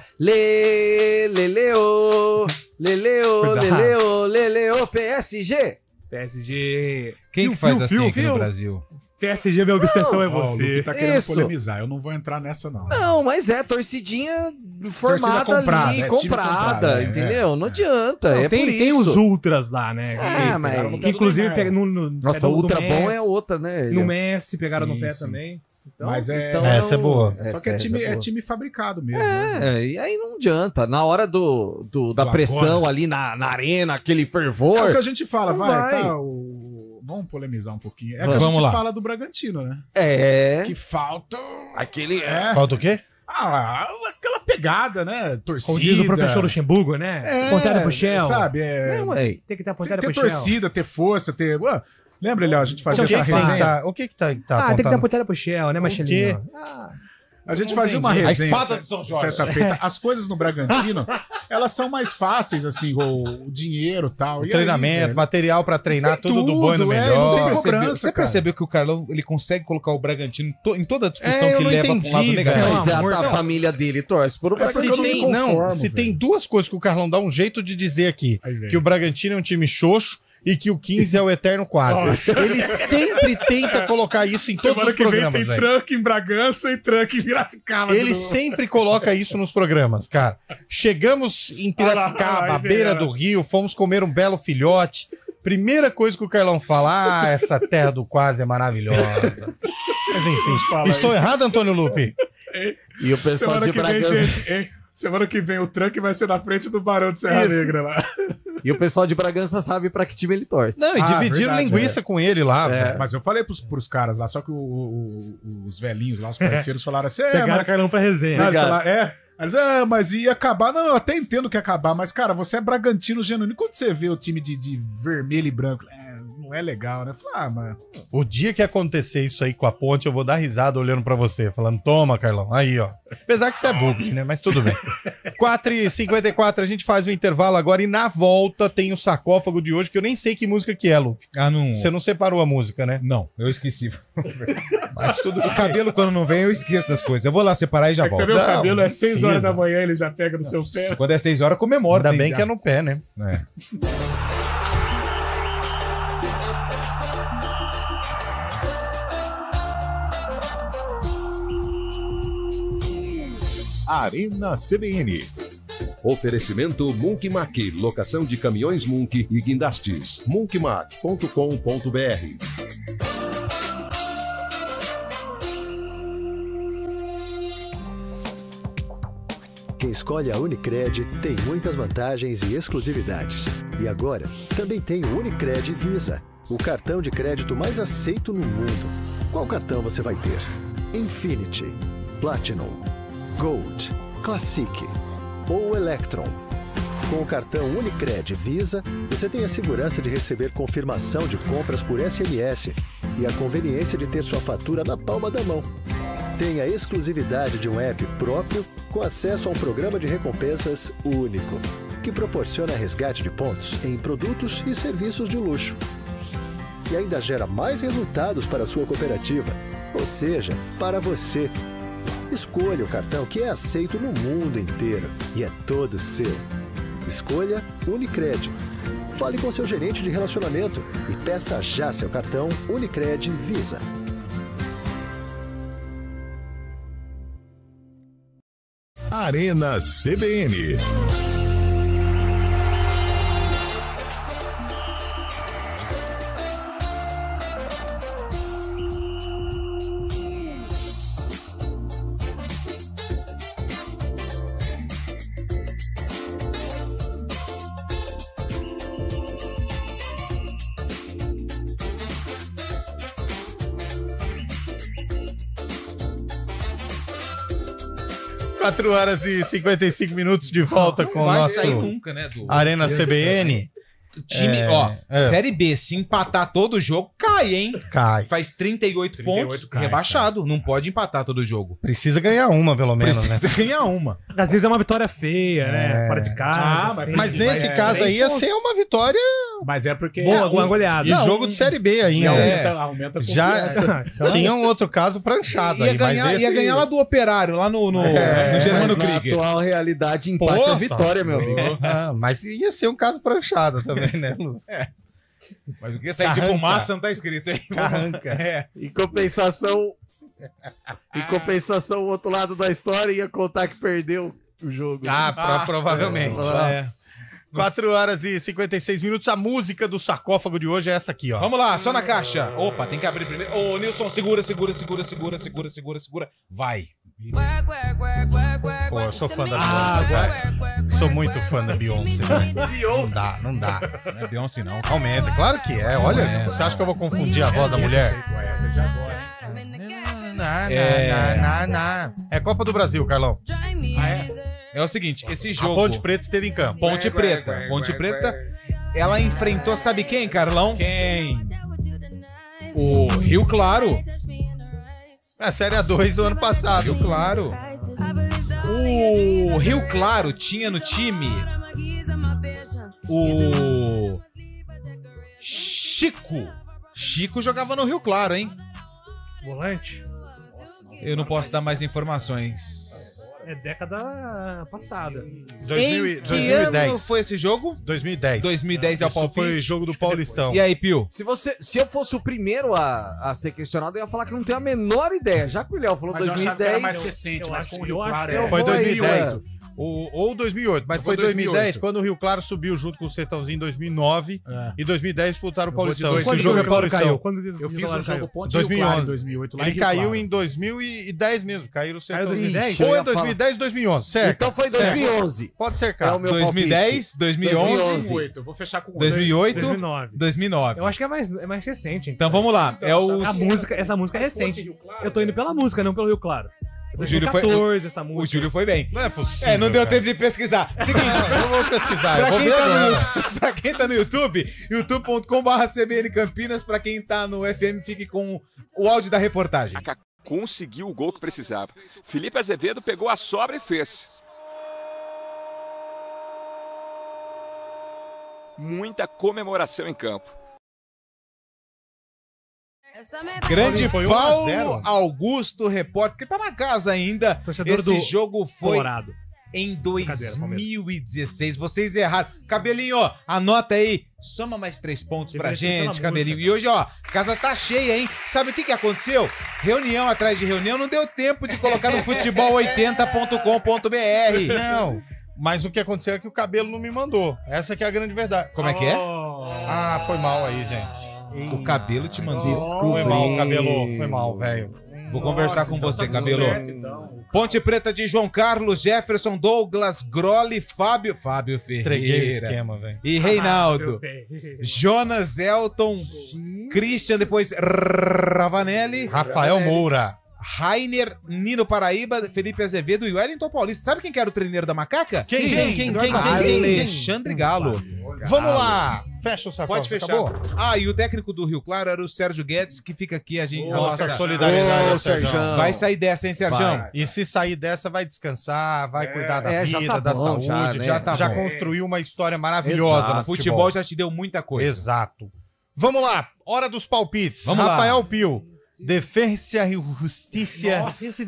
G: Le, le, leo, le, leo, le,
H: Cuidado.
G: leo, le, leo, P S G.
H: P S G.
D: Quem
H: Fio,
D: que faz
H: fio,
D: assim
H: fio,
D: aqui
H: fio.
D: no Brasil?
H: P S G, minha obsessão é
E: Ó, o
H: você.
E: Lupe tá querendo
G: Isso.
E: polemizar. Eu não vou entrar nessa, não.
G: Não, mas é torcidinha formada
E: comprada,
G: ali,
E: é time
G: comprada,
E: comprado, é,
G: entendeu? Não adianta,
H: Não,
G: é
H: tem,
G: por
H: tem
G: isso.
H: os ultras lá, né?
G: Ah,
H: que,
G: mas-
H: pegaram no pé do inclusive
E: Neymar.
H: pega no, no
G: Nossa,
H: pé do- do
G: ultra bom
H: Messi,
G: é outra, né?
H: No Messi pegaram
E: Sim,
H: no pé
E: sim.
H: também. Então,
E: Mas é.
G: Então
C: Essa é
G: o-
C: boa.
E: Só
G: essa-
E: que é
G: essa
E: time, é
G: boa.
E: time fabricado mesmo. né?
G: É, e aí não adianta. Na hora do, do- da
E: Do
G: pressão
E: agora.
G: ali na, na arena, aquele
E: É o
G: fervor.
E: que a gente fala,
G: Não
E: vai,
G: vai.
E: tá? O... Vamos polemizar um pouquinho. É que a
C: Vamos
E: gente
C: lá.
E: fala do Bragantino, né?
G: É.
E: Que falta.
G: Aquele.
E: É.
C: Falta o quê?
E: Ah, aquela pegada, né? Torcida.
H: como diz o professor Luxemburgo, né?
E: É,
H: Pontada pro Shell.
E: Sabe? É,
G: Não, ué.
H: Tem que ter a
E: ter,
H: pontada
E: ter
H: pro Shell.
E: torcida, ter força, ter. Ué, lembra, Léo? A gente
C: O
E: fazia
C: que,
E: essa
C: que tem que
E: resenha.
C: tá, o que que tá, tá
H: Ah, tem que dar
C: apontando?
H: a pontada pro Shell, né, Marcelinho? Ah,
E: A gente
C: Não
E: fazia uma
C: entendi.
E: resenha.
D: A espada de São Jorge.
E: Certa feita. As coisas no Bragantino, elas são mais fáceis, assim, o, o dinheiro e tal.
C: O
E: E aí,
C: treinamento,
E: velho,
C: material pra treinar,
E: Tem
C: tudo, do bom e do
E: tudo, é,
C: melhor.
E: eles têm
D: Você
E: cobrança,
D: percebeu, você
E: cara.
D: percebeu que o Carlão ele consegue colocar o Bragantino to- em toda a discussão
C: É, eu
D: que
C: não
D: ele leva
C: entendi,
D: pra um lado
C: velho.
D: negativo?
G: Mas é,
H: amor,
G: a
H: não.
G: família dele torce por o
E: É porque
C: Se
E: eu não
G: Bragantino.
E: me
C: tem, não,
E: conformo,
C: se
E: velho.
C: tem duas coisas que o Carlão dá um jeito de dizer aqui,
E: Aí vem.
C: que o Bragantino é um time xoxo e que o quinze é o eterno quase. Ele sempre tenta colocar isso em todos
E: Semana
C: os
E: que vem
C: programas,
E: tem
C: velho.
E: truck em Bragança e truck em Piracicaba.
C: Ele
E: de novo.
C: sempre coloca isso nos programas, cara. Chegamos em Piracicaba,
E: Olha lá,
C: à beira
E: aí,
C: do rio, fomos comer um belo filhote. Primeira coisa que o Carlão fala, ah, essa terra do quase é maravilhosa. Mas enfim,
E: Fala aí.
C: estou errado, Antônio Lupe?
G: E o pessoal
E: Semana
G: de
E: que vem,
G: Bragança.
E: gente, hein? Semana que vem o truck vai ser na frente do Barão de Serra
C: Isso.
E: Negra lá.
G: E o pessoal de Bragança sabe pra que time ele torce.
C: Não, e
E: Ah,
C: dividiram
E: verdade,
C: linguiça com ele lá, velho.
E: Mas eu falei pros, pros caras lá, só que o- o- o- os velhinhos lá, os parceiros, falaram assim: é,
H: pegaram o
E: mas.
H: Carlão pra resenha.
E: Não, eles
G: Obrigado.
E: falaram, é. Aí eles, ah, mas ia acabar. Não, eu até entendo que ia acabar, mas, cara, você é Bragantino genuíno. E quando você vê o time de, de vermelho e branco, é, Não é legal, né? Falei, ah, mano.
C: O dia que acontecer isso aí com a ponte, eu vou dar risada olhando pra você, falando, toma, Carlão, aí, ó. Apesar que você é bugre, né? Mas tudo bem. quatro e cinquenta e quatro, a gente faz o intervalo agora e na volta tem o sarcófago de hoje, que eu nem sei que música que é, Lupe.
D: Ah, não...
C: Você não separou a música, né?
D: Não, eu esqueci.
C: Mas tudo
D: O cabelo, quando não vem, eu esqueço das coisas. Eu vou lá separar e já
E: É que
D: volto.
E: também o
C: Não,
E: cabelo é seis
C: precisa.
E: horas da manhã, ele já pega no seu pé.
D: Quando é seis horas, comemora.
C: Ainda
D: tem
C: bem
D: já.
C: que é no pé, né?
D: É.
A: Arena C B N.
B: Oferecimento Munk Mac, locação de caminhões Munk e guindastes. munk mac ponto com ponto b r.
S: Quem escolhe a Unicred tem muitas vantagens e exclusividades. E agora, também tem o Unicred Visa, o cartão de crédito mais aceito no mundo. Qual cartão você vai ter? Infinity, Platinum, Gold, Classic ou Electron. Com o cartão Unicred Visa, você tem a segurança de receber confirmação de compras por S M S e a conveniência de ter sua fatura na palma da mão. Tem a exclusividade de um app próprio com acesso a um programa de recompensas único, que proporciona resgate de pontos em produtos e serviços de luxo. E ainda gera mais resultados para a sua cooperativa, ou seja, para você. Escolha o cartão que é aceito no mundo inteiro e é todo seu. Escolha Unicred. Fale com seu gerente de relacionamento e peça já seu cartão Unicred Visa.
A: Arena C B N.
C: quatro horas e cinquenta e cinco minutos de volta
D: Não
C: com o
D: vai
C: nosso
D: sair nunca, né, do-
C: Arena C B N.
D: O time,
C: É,
D: ó,
C: é.
D: Série B, se empatar todo jogo, cai, hein?
C: Cai.
D: Faz trinta e oito pontos,
C: cai,
D: rebaixado. Não pode empatar todo jogo.
C: Precisa ganhar uma, pelo menos,
D: Precisa
C: né?
D: ganhar uma.
H: Às vezes é uma vitória feia,
C: É.
H: né? Fora de casa.
E: Ah,
H: assim.
C: Mas nesse
E: é,
C: caso aí
H: três
C: ia
H: pontos.
C: ser uma vitória
E: Mas é porque.
H: Boa,
E: um-
H: uma goleada.
C: e
H: Não,
C: jogo de Série B ainda.
E: E
C: É.
E: aumenta, aumenta a
C: Já
E: confiança.
H: Então,
C: tinha um outro caso pranchado
D: Ia
C: aí,
D: ganhar,
C: mas esse...
D: ia ganhar lá do Operário, lá no, no,
C: É,
D: no Germano
G: Mas na
D: Krieger.
G: atual realidade, empate
C: Pô,
G: é vitória, meu amigo.
C: Ah, mas ia ser um caso pranchado também, né, Lu?
D: Mas o que sair de
C: Carranca.
D: fumaça não tá escrito aí.
C: Carranca.
D: É.
G: Em compensação, em compensação, o outro lado da história ia contar que perdeu o jogo.
C: Ah, pro-
D: Ah,
C: provavelmente.
G: é.
C: quatro horas e cinquenta e seis minutos. A música do sarcófago de hoje é essa aqui, ó.
D: Vamos lá, só na caixa. Opa, tem que abrir primeiro. Ô, Nilson, segura, segura, segura, segura, segura, segura, segura. Vai.
C: Pô, eu sou fã da
D: Ah,
C: Beyoncé, cara. Sou muito fã da Beyoncé, né? Não dá, não dá.
D: Não é Beyoncé, não.
C: Aumenta, claro que é. Olha,
D: é,
C: você acha que eu vou confundir a voz da mulher?
E: Essa já agora.
C: Na, na,
D: É.
C: na, na, na. É Copa do Brasil, Carlão.
E: Ah, é?
D: É o seguinte, esse
C: A
D: jogo...
C: Ponte Preta esteve em campo.
D: Ponte Preta. Ponte Preta, ela enfrentou, sabe quem, Carlão?
E: Quem?
D: O Rio Claro.
C: É, Série A dois do ano passado.
D: Rio Claro. O Rio Claro tinha no time o Chico. Chico jogava no Rio Claro, hein?
H: Volante.
D: Eu não posso dar mais informações.
H: É década passada.
C: dois mil e-
D: Em que
C: dois mil e dez.
D: ano foi esse jogo?
C: dois mil e dez.
D: dois mil e dez é o
C: Isso
D: palpite.
C: foi jogo do Paulistão.
D: E aí, Pio?
G: Se, você, se eu fosse o primeiro a, a ser questionado, eu ia falar que não tenho a menor ideia. Já que o Léo falou
E: Mas eu achava que era mais
G: dois mil e dez.
E: recente,
H: eu
E: mas
H: acho-
E: com o
H: eu
E: Rio
H: acho
E: Claro.
H: que
E: é-
C: Foi
G: vou aí,
C: dois mil e dez.
G: mano.
C: Ou, ou dois mil e oito, mas
E: Eu vou
C: foi dois mil e dez,
E: dois mil e oito.
C: quando o Rio Claro subiu junto com o Sertãozinho em dois mil e nove.
E: É.
C: E dois mil e dez disputaram o
E: Eu vou de
C: Paulistão.
E: dois
C: Esse
E: mil e
C: jogo é
E: oito.
C: Paulistão.
H: Caiu. Quando o
E: Eu
H: Rio
E: fiz
H: Claro
E: o jogo
H: caiu?
E: Ponte
C: dois mil e
E: Rio Claro em
C: onze.
E: dois mil e oito. lá
C: Ele
E: em Rio
C: caiu
E: Claro.
C: em dois mil e dez mesmo. Caiu no Sertão.
H: dois mil e dez?
C: Ou
G: Eu
C: é
G: ia
C: dois mil e dez ou dois mil e onze. Certo.
G: Então foi
C: certo.
G: dois mil e onze.
C: Pode ser,
G: É
C: cara.
G: o meu
D: dois mil e dez, dois mil e onze,
G: dois mil e onze.
E: dois mil e oito. Eu vou fechar com
D: dois mil e oito,
H: dois mil e nove.
D: dois mil e nove.
H: Eu acho que é mais, é mais recente.
D: Então vamos lá. É o
H: A música, essa música é recente. Eu tô indo pela música, não pelo Rio Claro.
D: O Júlio foi,
H: catorze, essa música.
D: O Júlio foi bem.
C: Não é possível.
D: É, não deu
C: cara.
D: tempo de pesquisar. Seguinte,
C: eu vou pesquisar.
D: pra,
C: eu vou
D: quem
C: ver
D: tá
C: agora.
D: no, pra quem tá no YouTube, youtube ponto com barra C B N Campinas. Pra quem tá no F M, fique com o áudio da reportagem.
T: Conseguiu o gol que precisava. Felipe Azevedo pegou a sobra e fez. Muita comemoração em campo.
D: Grande
C: Foi um a zero.
D: Paulo Augusto, repórter, que tá na casa ainda.
H: Torcedor
D: Esse
H: do
D: jogo foi
H: Colorado.
D: em dois mil e dezesseis. Vocês erraram. Cabelinho, ó, anota aí. Soma mais três pontos pra gente, Cabelinho. E hoje, ó, a casa tá cheia, hein? Sabe o que que aconteceu? Reunião atrás de reunião, não deu tempo de colocar no futebol oitenta ponto com ponto b r.
C: Não, mas o que aconteceu é que o Cabelo não me mandou. Essa que é a grande verdade.
D: Como é que é?
C: Ah, foi mal aí, gente.
D: O Cabelo te mandou.
C: Desculpa. Foi mal, Cabelo. Foi mal, velho.
D: Vou conversar com você, Cabelo. Ponte Preta de João Carlos, Jefferson, Douglas, Groli, Fábio, Fábio
C: Entreguei o
D: Ferreira
C: esquema, velho.
D: e Reinaldo. Jonas Elton, Christian, depois Ravanelli,
C: Rafael Moura,
D: Rainer, Nino Paraíba, Felipe Azevedo e Wellington Paulista. Sabe quem que era o treineiro da macaca?
C: Quem, quem, quem, quem, quem, quem?
D: Alexandre Galo.
C: Vamos lá. Fecha o saco.
D: Pode fechar.
C: Acabou?
D: Ah, e o técnico do Rio Claro era o Sérgio Guedes, que fica aqui a gente.
C: Nossa, solidariedade,
G: Ô, Sérgio.
D: Vai sair dessa, hein, Sérgio?
C: Vai. E se sair dessa, vai descansar, vai cuidar da
G: É, já
C: vida,
G: tá
C: da
G: bom,
C: saúde.
G: já, né?
C: Já,
D: Já tá bom.
C: construiu uma história maravilhosa
D: Exato.
C: no
D: O futebol
C: futebol.
D: já te deu muita coisa.
C: Exato. Vamos lá. Hora dos palpites.
D: Vamos lá.
C: Rafael Pio. Defensa e Justiça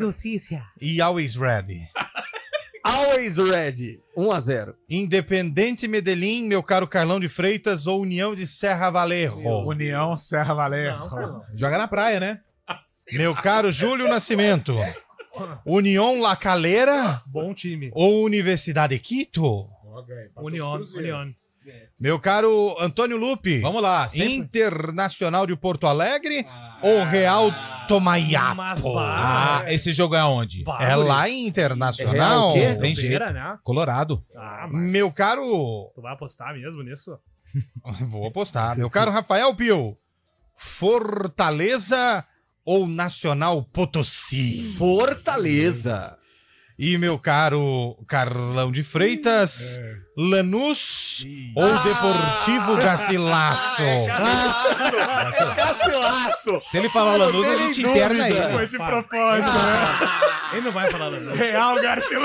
C: e Always Ready.
G: Always ready. um a zero.
C: Independente Medellín, meu caro Carlão de Freitas, ou União de Serra Valerro.
E: União Serra Valerro.
D: Joga na praia, né?
C: Meu caro Júlio Nascimento. União La Calera
H: Bom time.
C: ou Universidade Quito?
H: União, União.
C: Meu caro Antônio Lupe.
D: Vamos lá. Sempre...
C: Internacional de Porto Alegre ou Real
H: Mas,
C: Tomaiapo?
D: Ah, esse jogo é onde?
C: É lá em Internacional.
D: É o quê? Tem
H: Tem
D: jeito.
H: né?
D: Colorado.
H: Ah, mas
C: Meu caro...
H: tu vai apostar mesmo nisso?
C: Vou apostar. Meu caro Rafael Pio. Fortaleza ou Nacional Potosí?
G: Fortaleza.
C: E meu caro Carlão de Freitas, Lanús ou Deportivo Gacilaço?
G: Gacilaço.
D: Se ele falar Lanús, a gente interna ele.
E: Foi de propósito, né?
H: Ele não vai falar nada.
E: Real Garcia.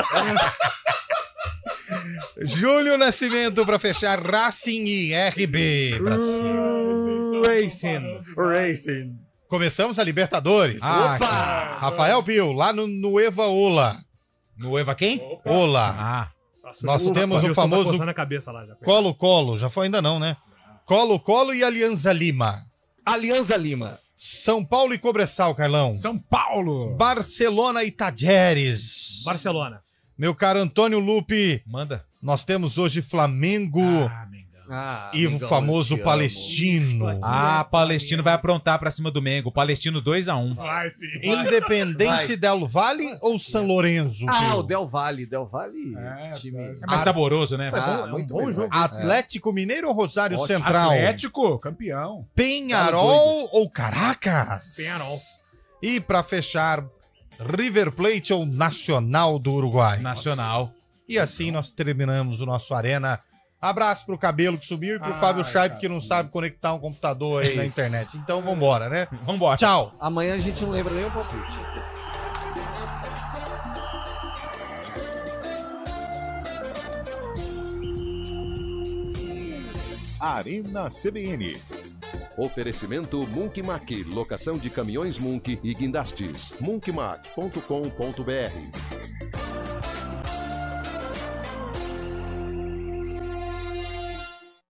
C: Júlio Nascimento para fechar Racing e R B. Pra cima.
H: Racing.
G: Racing.
C: Começamos a Libertadores.
D: Ah,
C: Rafael Pio, lá no Nueva Ola.
D: no Eva quem?
C: Ola.
D: Ah,
C: Nós
H: Ufa,
C: temos o
H: Wilson tá
C: famoso
H: coçando a cabeça lá já.
C: Colo-Colo. Já foi ainda não, né? Colo-Colo e Alianza Lima.
G: Alianza Lima.
C: São Paulo e Cobressal, Carlão.
E: São Paulo.
C: Barcelona e Tajeres.
H: Barcelona.
C: Meu caro Antônio Lupe,
D: manda.
C: nós temos hoje Flamengo
G: Ah,
C: e o
G: amigão,
C: famoso
G: eu te amo.
C: Palestino.
D: Ah, Palestino vai aprontar pra cima do Mengo. Palestino dois a um.
E: Vai sim.
C: Independente Del Valle ou São Lourenço?
G: Ah, o Del Valle. Del Valle.
E: É,
G: time.
D: É mais saboroso, né?
G: Ah,
H: é um
G: muito
H: bom
G: melhor.
H: jogo.
C: Atlético Mineiro ou Rosário
G: Ótimo.
C: Central?
E: Atlético, campeão.
C: Penharol ou Caracas?
H: Penharol.
C: E pra fechar, River Plate ou Nacional do Uruguai?
D: Nacional.
C: E assim nós terminamos o nosso Arena. Abraço pro Cabelo que subiu e pro
E: Ah,
C: Fábio Chaip
E: cara.
C: que não sabe conectar um computador aí na
D: Isso.
C: internet. Então vambora, né?
D: Vambora.
C: Tchau.
G: Amanhã a gente não lembra nem o palpite.
A: Arena C B N.
B: Oferecimento Munk Mac, locação de caminhões Munk e guindastes. munkmac ponto com ponto br